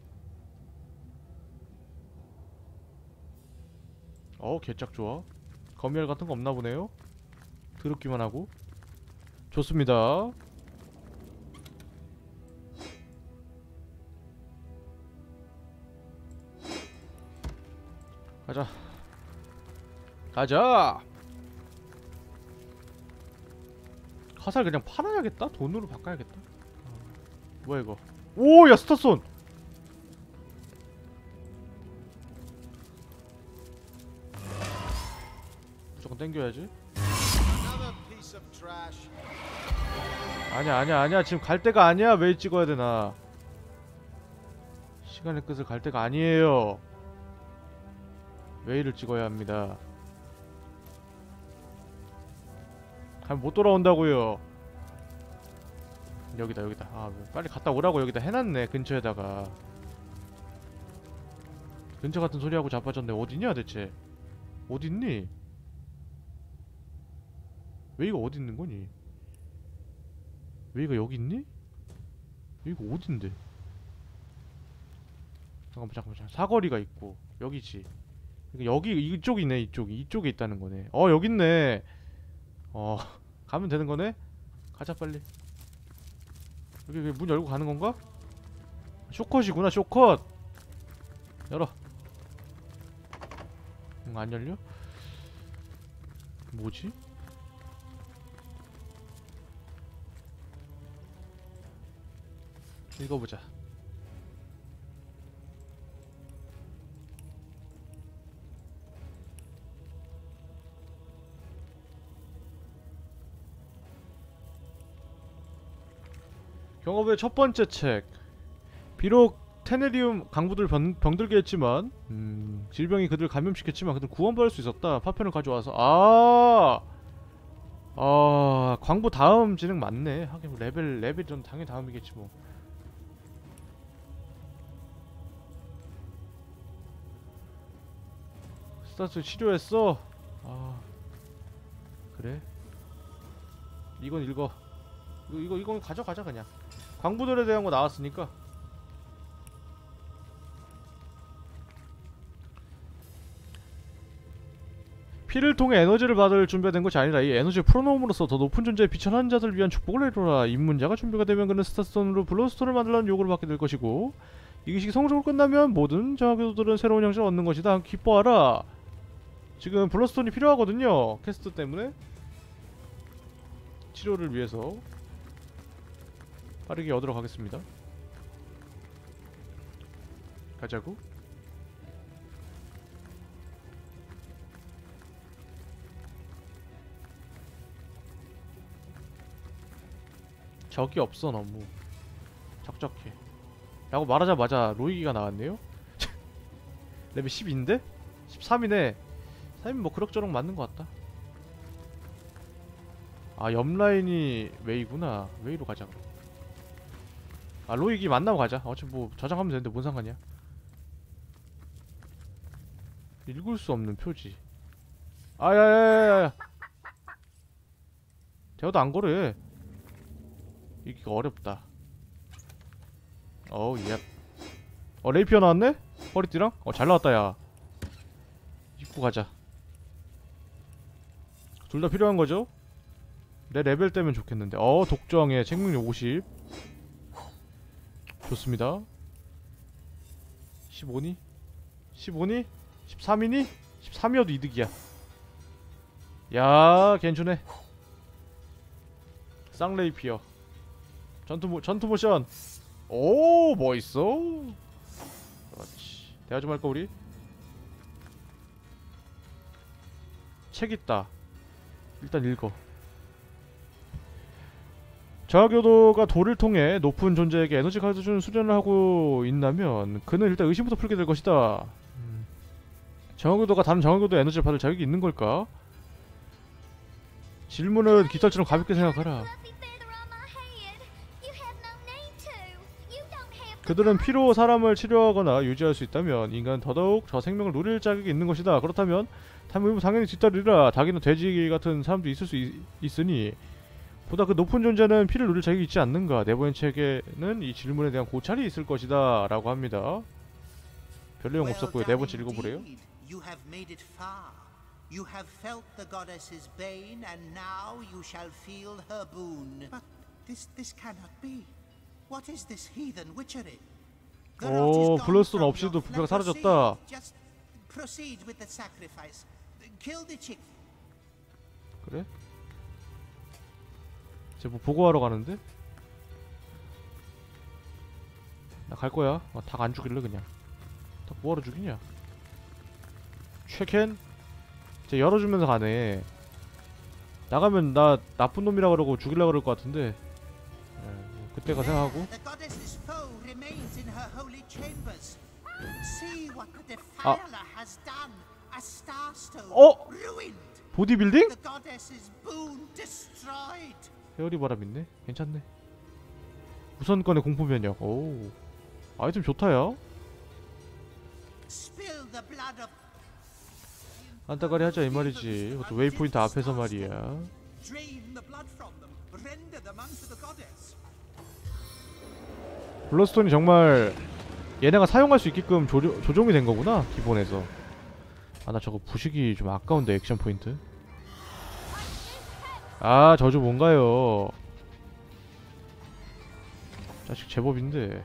어 개짝 좋아. 검열 같은 거 없나 보네요. 더럽기만 하고. 좋습니다. 가자. 가자. 화살 그냥 팔아야겠다? 돈으로 바꿔야겠다. 어. 뭐야 이거? 오, 야 스타손. 무조건 땡겨야지. Another piece of trash. 아니야 아니야 아니야 지금 갈 때가 아니야. 왜 찍어야 되나? 시간의 끝을 갈 때가 아니에요. 웨이를 찍어야 합니다. 가면 못 돌아온다고요. 여기다 여기다. 아 빨리 갔다 오라고 여기다 해놨네. 근처에다가. 근처 같은 소리하고 자빠졌네. 어디냐 대체? 어딨니? 웨이가 어디 있는 거니? 웨이가 여기 있니? 여기가 어딘데? 잠깐만 잠깐만 잠깐만. 사거리가 있고 여기지. 그러니까 여기 이쪽이네. 이쪽이 이쪽에 있다는 거네. 어 여기 있네. 어 가면 되는 거네. 가자 빨리. 여기 문 열고 가는 건가? 쇼컷이구나. 쇼컷. 열어. 응, 안 열려? 뭐지? 읽어보자. 경험의 첫 번째 책. 비록 테네리움 강부들 병, 병들게 했지만 음, 질병이 그들을 감염시켰지만 그들 구원받을 수 있었다. 파편을 가져와서 아, 아 광부 다음 진행 맞네. 하긴 뭐 레벨 레벨이 좀 당연히 다음이겠지 뭐. 스타트 치료했어. 아 그래? 이건 읽어. 이거 이거 이건 가져가자 그냥. 광부들에 대한 거 나왔으니까. 피를 통해 에너지를 받을 준비가 된 것이 아니라 이 에너지를 풀어놓음으로써 더 높은 존재의 비천한 자들을 위한 축복을 이루라. 입문자가 준비가 되면 그는 스타스톤으로 블러스톤을 만들라는 요구를 받게 될 것이고 이 기식이 성공적으로 끝나면 모든 정학교도들은 새로운 형식을 얻는 것이다. 기뻐하라. 지금 블러스톤이 필요하거든요. 퀘스트 때문에. 치료를 위해서 빠르게 얻으러 가겠습니다. 가자고. 적이 없어. 너무 적적해 라고 말하자마자 로이기가 나왔네요. 레벨 십인데? 십삼이네 삼이면 뭐 그럭저럭 맞는 것 같다. 아 옆라인이 웨이구나. 웨이로 가자 그럼. 아 로이기 만나고 가자. 어차피 뭐 저장하면 되는데 뭔 상관이야. 읽을 수 없는 표지. 아야야야야. 대화도 안 걸어. 읽기가 어렵다. 어우 예. 어 레이피어 나왔네? 허리띠랑? 어 잘 나왔다 야. 입고 가자. 둘 다 필요한 거죠? 내 레벨 때면 좋겠는데. 어 독정의 생명력 오십. 좋습니다. 십오니? 십오니? 십삼이니? 십삼이어도 이득이야. 야, 괜찮네. 쌍레이피어. 전투 모, 전투 모션. 오, 멋있어. 그렇지. 대화 좀 할까 우리? 책 있다. 일단 읽어. 저하교도가 돌을 통해 높은 존재에게 에너지 카드 주는 수련을 하고 있다면 그는 일단 의심부터 풀게 될 것이다. 음. 저하교도가 다른 저하교도의 에너지를 받을 자격이 있는 걸까? 질문은 깃털처럼 가볍게 생각하라. 그들은 피로 사람을 치료하거나 유지할 수 있다면 인간은 더더욱 저 생명을 누릴 자격이 있는 것이다. 그렇다면 탐욕은 당연히 뒤따르리라. 닭이나 돼지 같은 사람도 있을 수 있, 있으니 보다 그 높은 존재는 피를 누릴 자격이 있지 않는가. 내보낸 책에는 이 질문에 대한 고찰이 있을 것이다 라고 합니다. 별 내용 없었고요. 네 번째 읽어보래요. You have made it far. You have felt the goddess's bane, and now you shall feel her boon. But this this cannot be. What is this heathen witchery? 오, 블러스톤 없이도 부패가 사라졌다. Just proceed with the sacrifice. Kill the chick. 그래? 쟤 뭐 보고하러 가는데? 나 갈 거야. 어, 닭 안 죽일래 그냥. 닭 뭐하러 죽이냐? 최켄? 쟤 열어주면서 가네. 나가면 나 나쁜 놈이라 그러고 죽일라 그럴 것 같은데. 네, 그때가 생각하고. The goddess's foe remains in her holy chambers. See what the 아. defiler has done. A star stone 어? ruined. 보디빌딩? The goddess's boon destroyed. 헤어리 바람 있네. 괜찮네. 우선권의 공포 면역. 오, 아이템 좋다야. Spill the blood of 안따가리 하자 이 말이지. 그것도 웨이포인트 앞에서 말이야. Drain the blood from them. Render them unto the goddess. 블러스톤이 정말 얘네가 사용할 수 있게끔 조조, 조정이 된 거구나. 기본에서. 아, 나 저거 부식이 좀 아까운데. 액션 포인트. 아, 저주 뭔가요? 자식 제법인데.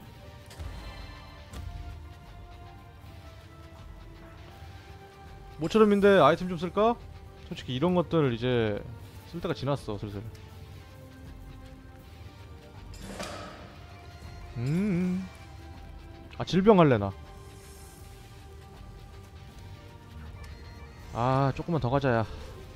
모처럼인데 아이템 좀 쓸까? 솔직히 이런 것들 이제 쓸 때가 지났어 슬슬. 음. 아, 질병 할래나. 아, 조금만 더 가자야.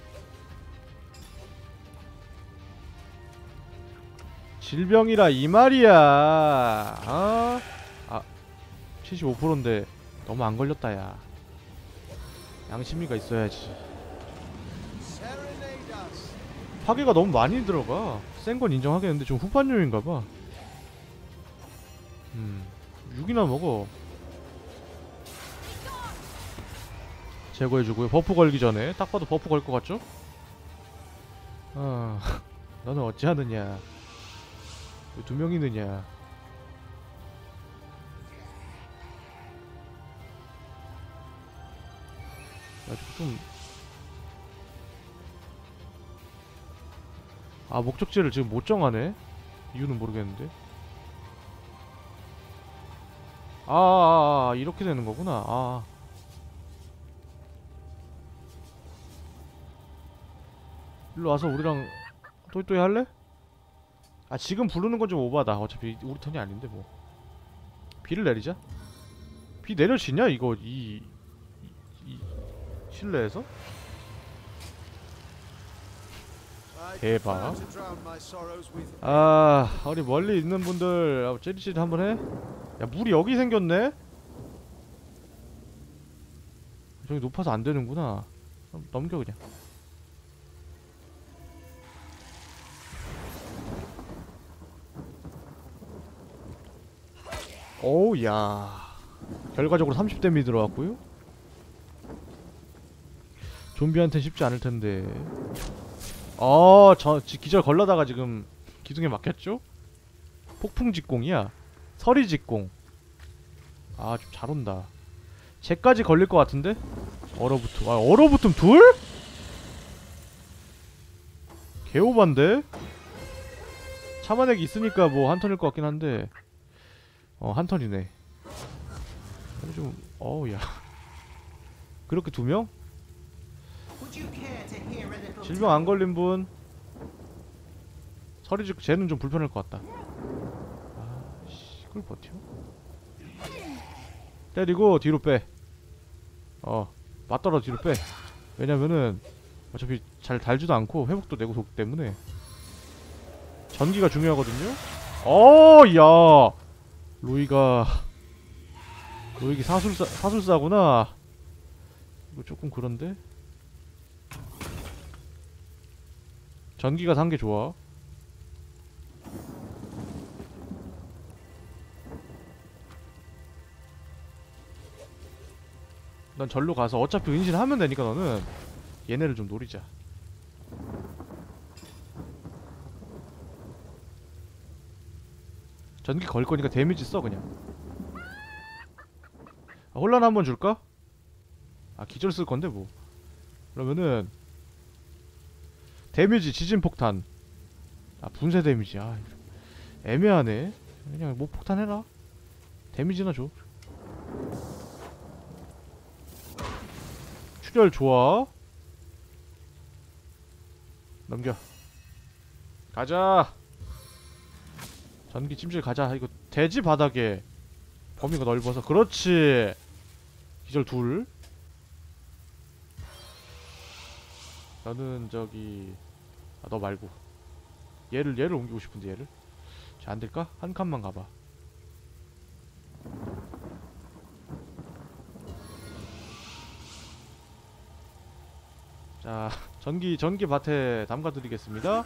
질병이라 이 말이야. 아, 아 칠십오 퍼센트인데 너무 안 걸렸다 야. 양심이가 있어야지. 파괴가 너무 많이 들어가. 센 건 인정하겠는데 좀 후반용인가봐. 음, 육이나 먹어. 제거해주고요. 버프 걸기 전에. 딱 봐도 버프 걸 것 같죠? 아, 너는 어찌하느냐. 왜 두 명이 느냐. 좀... 아, 목적지를 지금 못 정하네? 이유는 모르겠는데. 아, 아, 아, 이렇게 되는 거구나. 아. 일로 와서 우리랑 또이또이 할래? 아, 지금 부르는 건 좀 오바다. 어차피 우리 턴이 아닌데 뭐. 비를 내리자. 비 내려지냐 이거 이... 이... 이... 실내에서? 대박. 아, 우리 멀리 있는 분들 찌릿찌릿 한번 해? 야, 물이 여기 생겼네? 저기 높아서 안 되는구나. 넘겨 그냥. 오우, 야, 결과적으로 삼십 데미지 들어왔고요. 좀비한텐 쉽지 않을 텐데. 어, 저 지, 기절 걸러다가 지금 기둥에 막혔죠? 폭풍 직공이야. 서리 직공. 아, 좀 잘 온다. 쟤까지 걸릴 것 같은데? 얼어붙음. 아, 얼어붙음 둘? 개오반데? 참아내기 있으니까 뭐 한 턴일 것 같긴 한데. 어, 한 턴이네. 좀 어우 야 그렇게 두 명? Would you care to hear a little 질병 안 걸린 분 서리 즉 쟤는 좀 불편할 것 같다. 아씨 그걸 버텨? 때리고 뒤로 빼. 어 맞더라도 뒤로 빼. 왜냐면은 어차피 잘 달지도 않고 회복도 내고 좋기 때문에 전기가 중요하거든요. 어야 로이가 로이기 사술사 사술사구나. 이거 조금 그런데 전기가 산 게 좋아. 난 절로 가서 어차피 은신하면 되니까 너는 얘네를 좀 노리자. 전기 걸 거니까 데미지 써 그냥. 아, 혼란 한번 줄까? 아 기절 쓸 건데 뭐. 그러면은 데미지 지진 폭탄. 아 분쇄 데미지. 아 애매하네. 그냥 뭐 폭탄 해라. 데미지나 줘. 출혈 좋아. 넘겨. 가자. 전기 찜질 가자. 이거 돼지 바닥에 범위가 넓어서. 그렇지. 기절 둘. 너는 저기 아 너 말고 얘를 얘를 옮기고 싶은데 얘를. 자 안될까? 한 칸만 가봐. 자 전기 전기 밭에 담가드리겠습니다.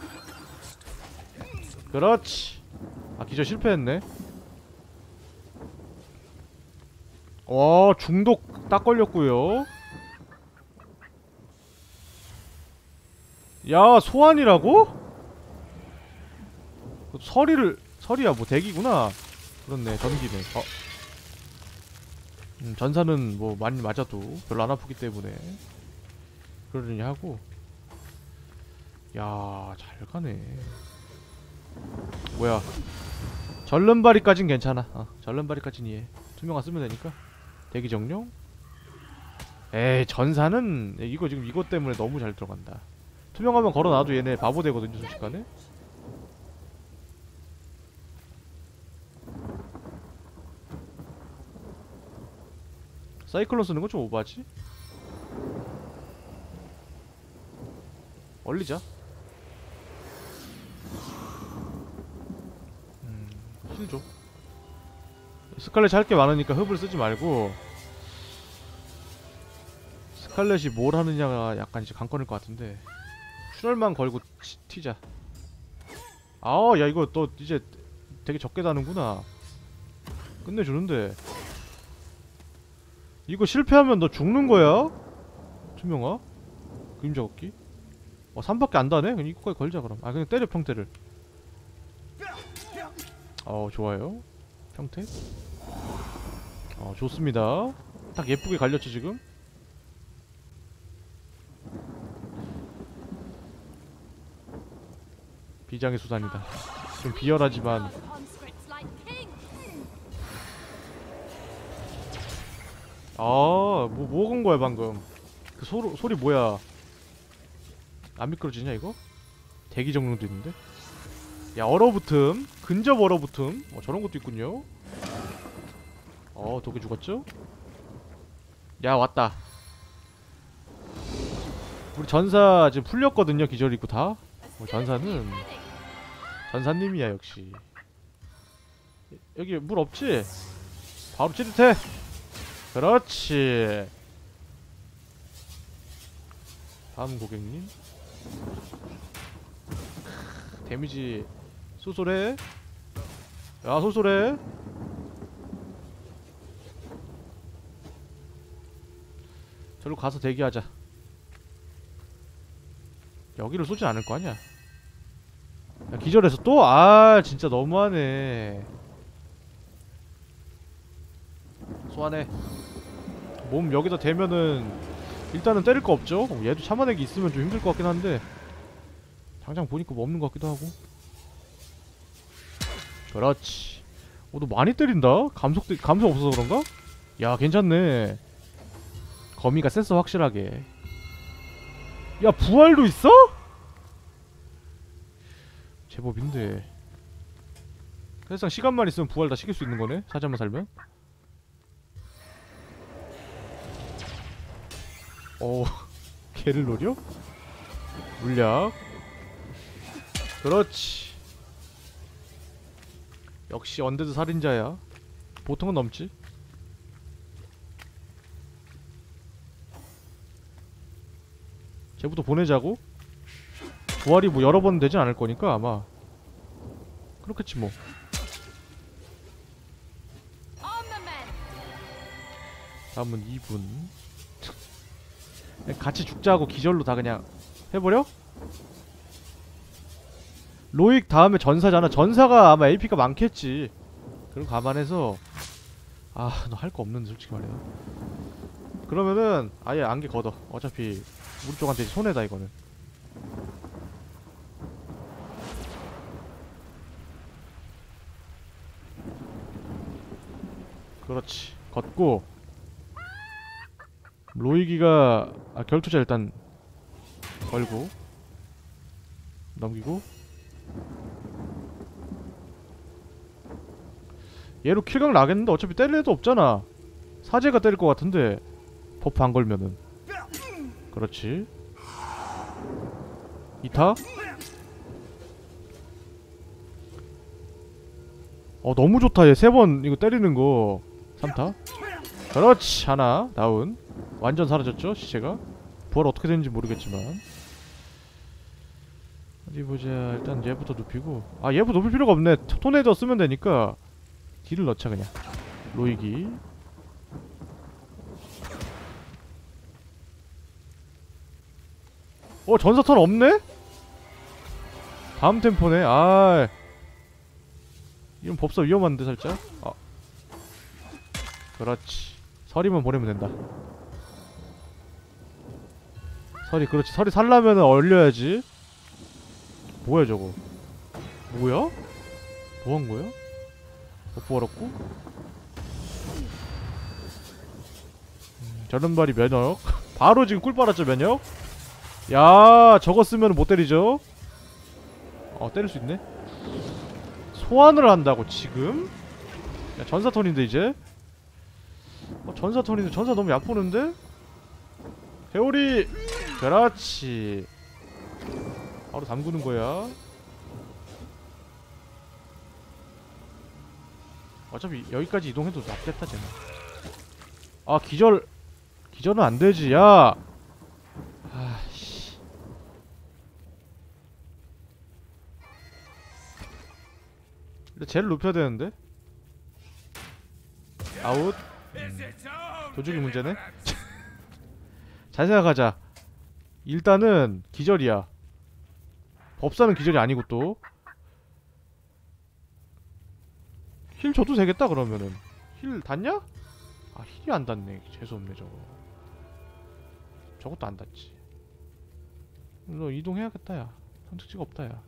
그렇지. 아 기절 실패했네. 어 중독 딱 걸렸고요. 야 소환이라고? 서리를 서리야 뭐 대기구나. 그렇네 전기네. 어 음, 전사는 뭐 많이 맞아도 별로 안 아프기 때문에 그러려니 하고. 야 잘가네. 뭐야 절름발이까진 괜찮아. 어 절름발이까진 이해. 투명화 쓰면 되니까. 대기 정령? 에이 전사는 이거 지금 이것 때문에 너무 잘 들어간다. 투명하면 걸어놔도 얘네 바보 되거든요 순식간에. 사이클론 쓰는 건 좀 오버하지? 얼리자. 음, 힐 줘. 스칼렛이 할 게 많으니까 흡을 쓰지 말고 스칼렛이 뭘 하느냐가 약간 이제 관건일 것 같은데 출혈만 걸고 치, 튀자. 아우 야 이거 너 이제 되게 적게 다는구나. 끝내주는데 이거 실패하면 너 죽는 거야? 투명아? 그림자 걷기? 어 삼밖에 안 다네? 그냥 이거까지 걸자 그럼. 아 그냥 때려 평태를. 어 좋아요. 평태. 어 좋습니다. 딱 예쁘게 갈렸지 지금? 비장의 수단이다. 좀 비열하지만 아, 뭐, 뭐 건 거야, 방금. 그 소, 소리 뭐야. 안 미끄러지냐, 이거? 대기 정령도 있는데? 야, 얼어붙음. 근접 얼어붙음. 어, 저런 것도 있군요. 어, 독이 죽었죠? 야, 왔다. 우리 전사 지금 풀렸거든요, 기절 있고 다. 어, 전사는. 전사님이야, 역시. 여기 물 없지? 바로 찌릿해! 그렇지. 다음 고객님. 데미지 쏘쏘래. 야 쏘쏘래. 저로 가서 대기하자. 여기를 쏘진 않을 거 아니야. 야, 기절해서 또? 아 진짜 너무하네. 소환해. 몸 여기다 대면은 일단은 때릴 거 없죠? 어, 얘도 참아내기 있으면 좀 힘들 것 같긴 한데 당장 보니까 뭐 없는 것 같기도 하고. 그렇지. 어, 너 많이 때린다? 감속, 감속 없어서 그런가? 야 괜찮네. 거미가 셌어 확실하게. 야 부활도 있어? 제법인데. 사실상 시간만 있으면 부활 다 시킬 수 있는 거네. 사자만 살면. 오 걔를 노려? 물약. 그렇지. 역시 언데드 살인자야. 보통은 넘지. 쟤부터 보내자고? 부활이 뭐 여러 번 되진 않을 거니까 아마 그렇겠지 뭐. On the men. 다음은 이 분. 같이 죽자고 기절로 다 그냥 해버려? 로익 다음에 전사잖아. 전사가 아마 에이피가 많겠지. 그럼 감안해서 아 너 할 거 없는데 솔직히 말해요. 그러면은 아예 안개 걷어. 어차피 우리 쪽한테 손해다 이거는. 그렇지. 걷고 로이기가 아 결투자 일단 걸고 넘기고 얘로 킬각 나겠는데 어차피 때릴 애도 없잖아. 사제가 때릴 것 같은데 버프 안 걸면은. 그렇지. 이타. 어 너무 좋다 얘 세 번 이거 때리는 거. 삼타. 그렇지. 하나 다운. 완전 사라졌죠 시체가. 부활 어떻게 되는지 모르겠지만. 어디 보자. 일단 얘부터 눕히고. 아 얘부터 높일 필요가 없네. 토네이더 쓰면 되니까 딜을 넣자 그냥. 로이기. 어 전사턴 없네? 다음 템포네. 아 이건 법사 위험한데 살짝. 아 그렇지. 서리만 보내면 된다. 서리 그렇지. 서리 살라면은 얼려야지. 뭐야 저거. 뭐야? 뭐한 거야? 버프 얼었고. 음, 저른발이 면역. 바로 지금 꿀 빨았죠 면역. 야 저거 쓰면 못 때리죠. 어 때릴 수 있네. 소환을 한다고 지금? 야 전사턴인데 이제. 어 전사턴인데 전사 너무 얕보는데? 회오리. 그렇지. 바로 담그는 거야. 어차피 여기까지 이동해도 낫겠다 쟤는. 아 기절. 기절은 안 되지 야. 아씨. 근데 쟤를 높여야 되는데. 아웃. 음. 도둑이 문제네. 잘 생각하자. 일단은 기절이야. 법사는 기절이 아니고 또 힐 줘도 되겠다 그러면은. 힐 닿냐? 아 힐이 안 닿네. 재수없네 저거. 저것도 안 닿지. 너 이동해야겠다 야. 선택지가 없다 야.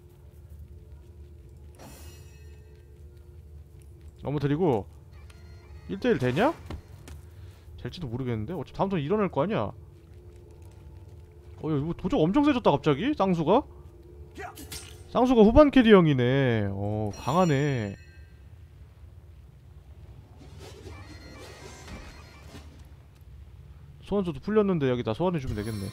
넘어뜨리고 일 대 일 되냐? 될지도 모르겠는데. 어차피 다음 턴 일어날 거 아니야. 어 야 이거 도적 엄청 세졌다 갑자기. 쌍수가 쌍수가 후반 캐리형이네. 어 강하네. 소환수도 풀렸는데 여기다 소환해주면 되겠네.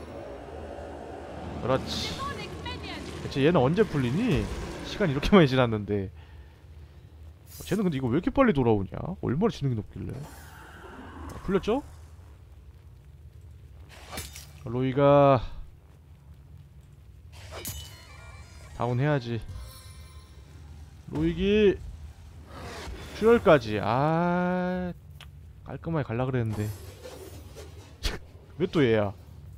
그렇지. 대체 얘는 언제 풀리니? 시간 이렇게 많이 지났는데. 어, 쟤는 근데 이거 왜 이렇게 빨리 돌아오냐? 얼마나 지능이 높길래. 어, 풀렸죠? 로이가 다운 해야지. 로이기 출혈까지. 아 깔끔하게 갈라 그랬는데. 왜 또 얘야?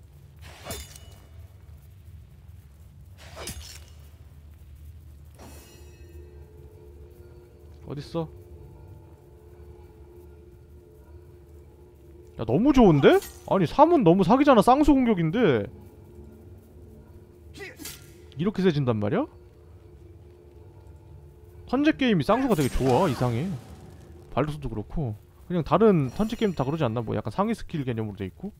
어딨어? 야 너무 좋은데? 아니 삼은 너무 사기잖아. 쌍수 공격인데 이렇게 세진단 말이야? 현재 게임이 쌍수가 되게 좋아. 이상해. 발로스도 그렇고. 그냥 다른 턴치 게임 다 그러지 않나? 뭐 약간 상위 스킬 개념으로 돼 있고.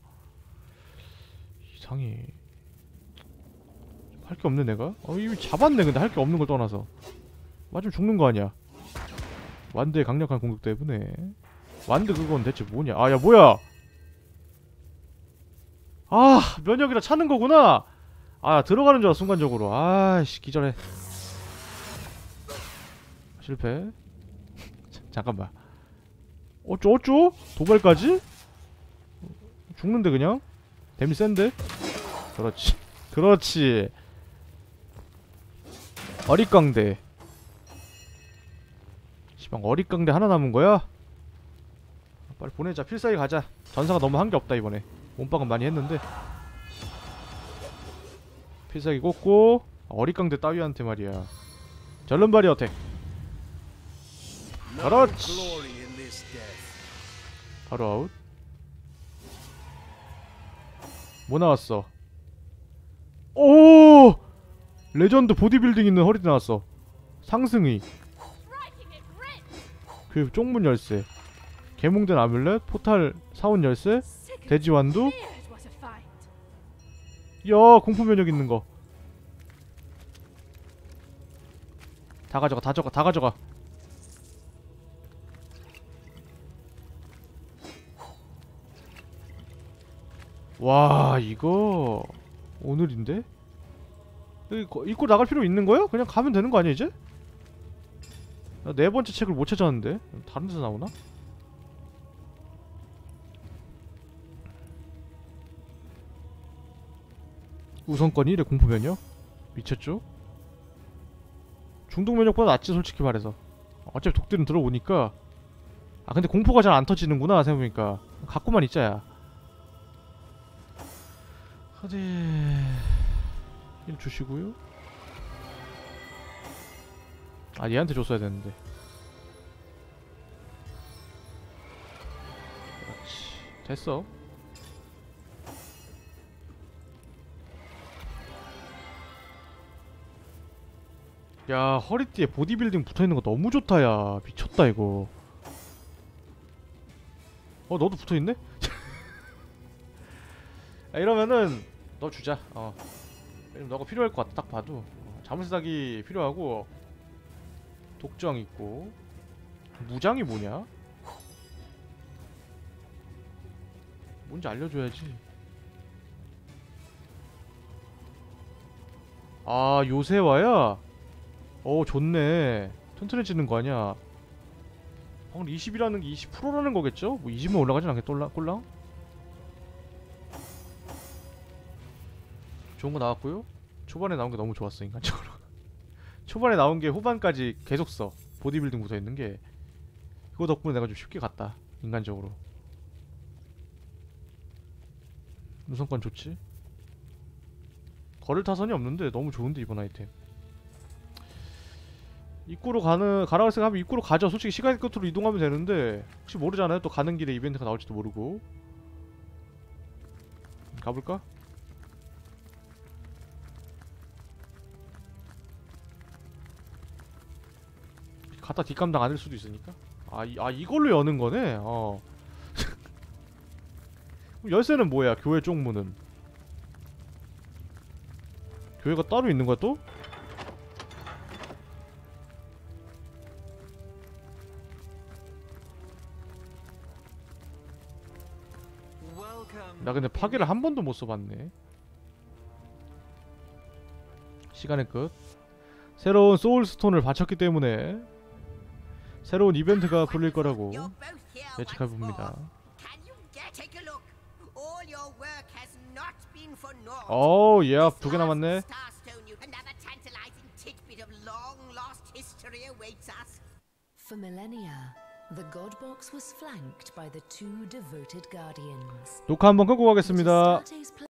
이상해. 할 게 없네 내가. 어 이미 잡았네. 근데 할 게 없는 걸 떠나서 맞으면 죽는 거 아니야. 완드의 강력한 공격 때문에. 완드 그건 대체 뭐냐? 아 야 뭐야? 아 면역이라 차는 거구나. 아 들어가는 줄 알아 순간적으로. 아씨 기절해. 실패. 잠깐만. 어쩌 어쩌? 도발까지? 죽는데 그냥? 데미 센데? 그렇지. 그렇지. 어릿광대. 시방 어릿광대 하나 남은 거야? 빨리 보내자. 필살기 가자. 전사가 너무 한 게 없다 이번에. 몸빵은 많이 했는데. 필살기 꽂고 어릿광대 따위한테 말이야. 절름발이 어택. 그렇지. 바로 아웃. 뭐 나왔어? 오! 레전드 보디빌딩 있는 허리도 나왔어. 상승의. 그 쪽문 열쇠. 개몽된 아뮬렛. 포탈 사원 열쇠. 돼지 완두. 야 공포 면역 있는 거. 다 가져가. 다 가져가. 다 가져가. 와 이거 오늘인데? 여기 입고 나갈 필요 있는 거야? 그냥 가면 되는 거 아니야 이제? 나 네 번째 책을 못 찾았는데? 다른 데서 나오나? 우선권이 이래 공포 면역? 미쳤죠? 중독 면역보다 낫지 솔직히 말해서. 어차피 독들은 들어오니까. 아 근데 공포가 잘 안 터지는구나 생각해보니까. 갖고만 있자야. 어디 일 주시고요. 아 얘한테 줬어야 되는데. 그렇지. 됐어. 야 허리띠에 보디빌딩 붙어있는 거 너무 좋다. 야 미쳤다 이거. 어 너도 붙어있네? 야, 이러면은 너 주자. 어 왜냐면 너가 필요할 것 같아 딱 봐도. 어, 자물쇠닥이 필요하고 독장 있고. 무장이 뭐냐? 뭔지 알려줘야지. 아 요새와야? 어 좋네. 튼튼해지는 거 아니야. 방금 이십이라는 게 이십 퍼센트라는 거겠죠? 뭐 이십만 올라가진 않겠다 꼴랑? 꼴랑? 좋은 거 나왔고요. 초반에 나온 게 너무 좋았어 인간적으로. 초반에 나온 게 후반까지 계속 써. 보디빌딩 붙어있는 게. 그거 덕분에 내가 좀 쉽게 갔다 인간적으로. 우선권 좋지? 걸을 타선이 없는데 너무 좋은데 이번 아이템. 입구로 가는 가라고 생각하면 입구로 가죠. 솔직히 시간의 끝으로 이동하면 되는데 혹시 모르잖아요. 또 가는 길에 이벤트가 나올지도 모르고. 가볼까? 갖다 뒷감당 안 할 수도 있으니까. 아, 이, 아 이걸로 여는 거네. 어. 열쇠는 뭐야? 교회 쪽문은. 교회가 따로 있는 거야 또? 나 근데 파괴를 한 번도 못 써봤네. 시간의 끝. 새로운 소울스톤을 바쳤기 때문에 새로운 이벤트가 풀릴 거라고 예측해봅니다. 오, 예, 두 개 남았네. For millennia, the God Box was flanked by the two devoted guardians. 녹화 한번 끄고 가겠습니다.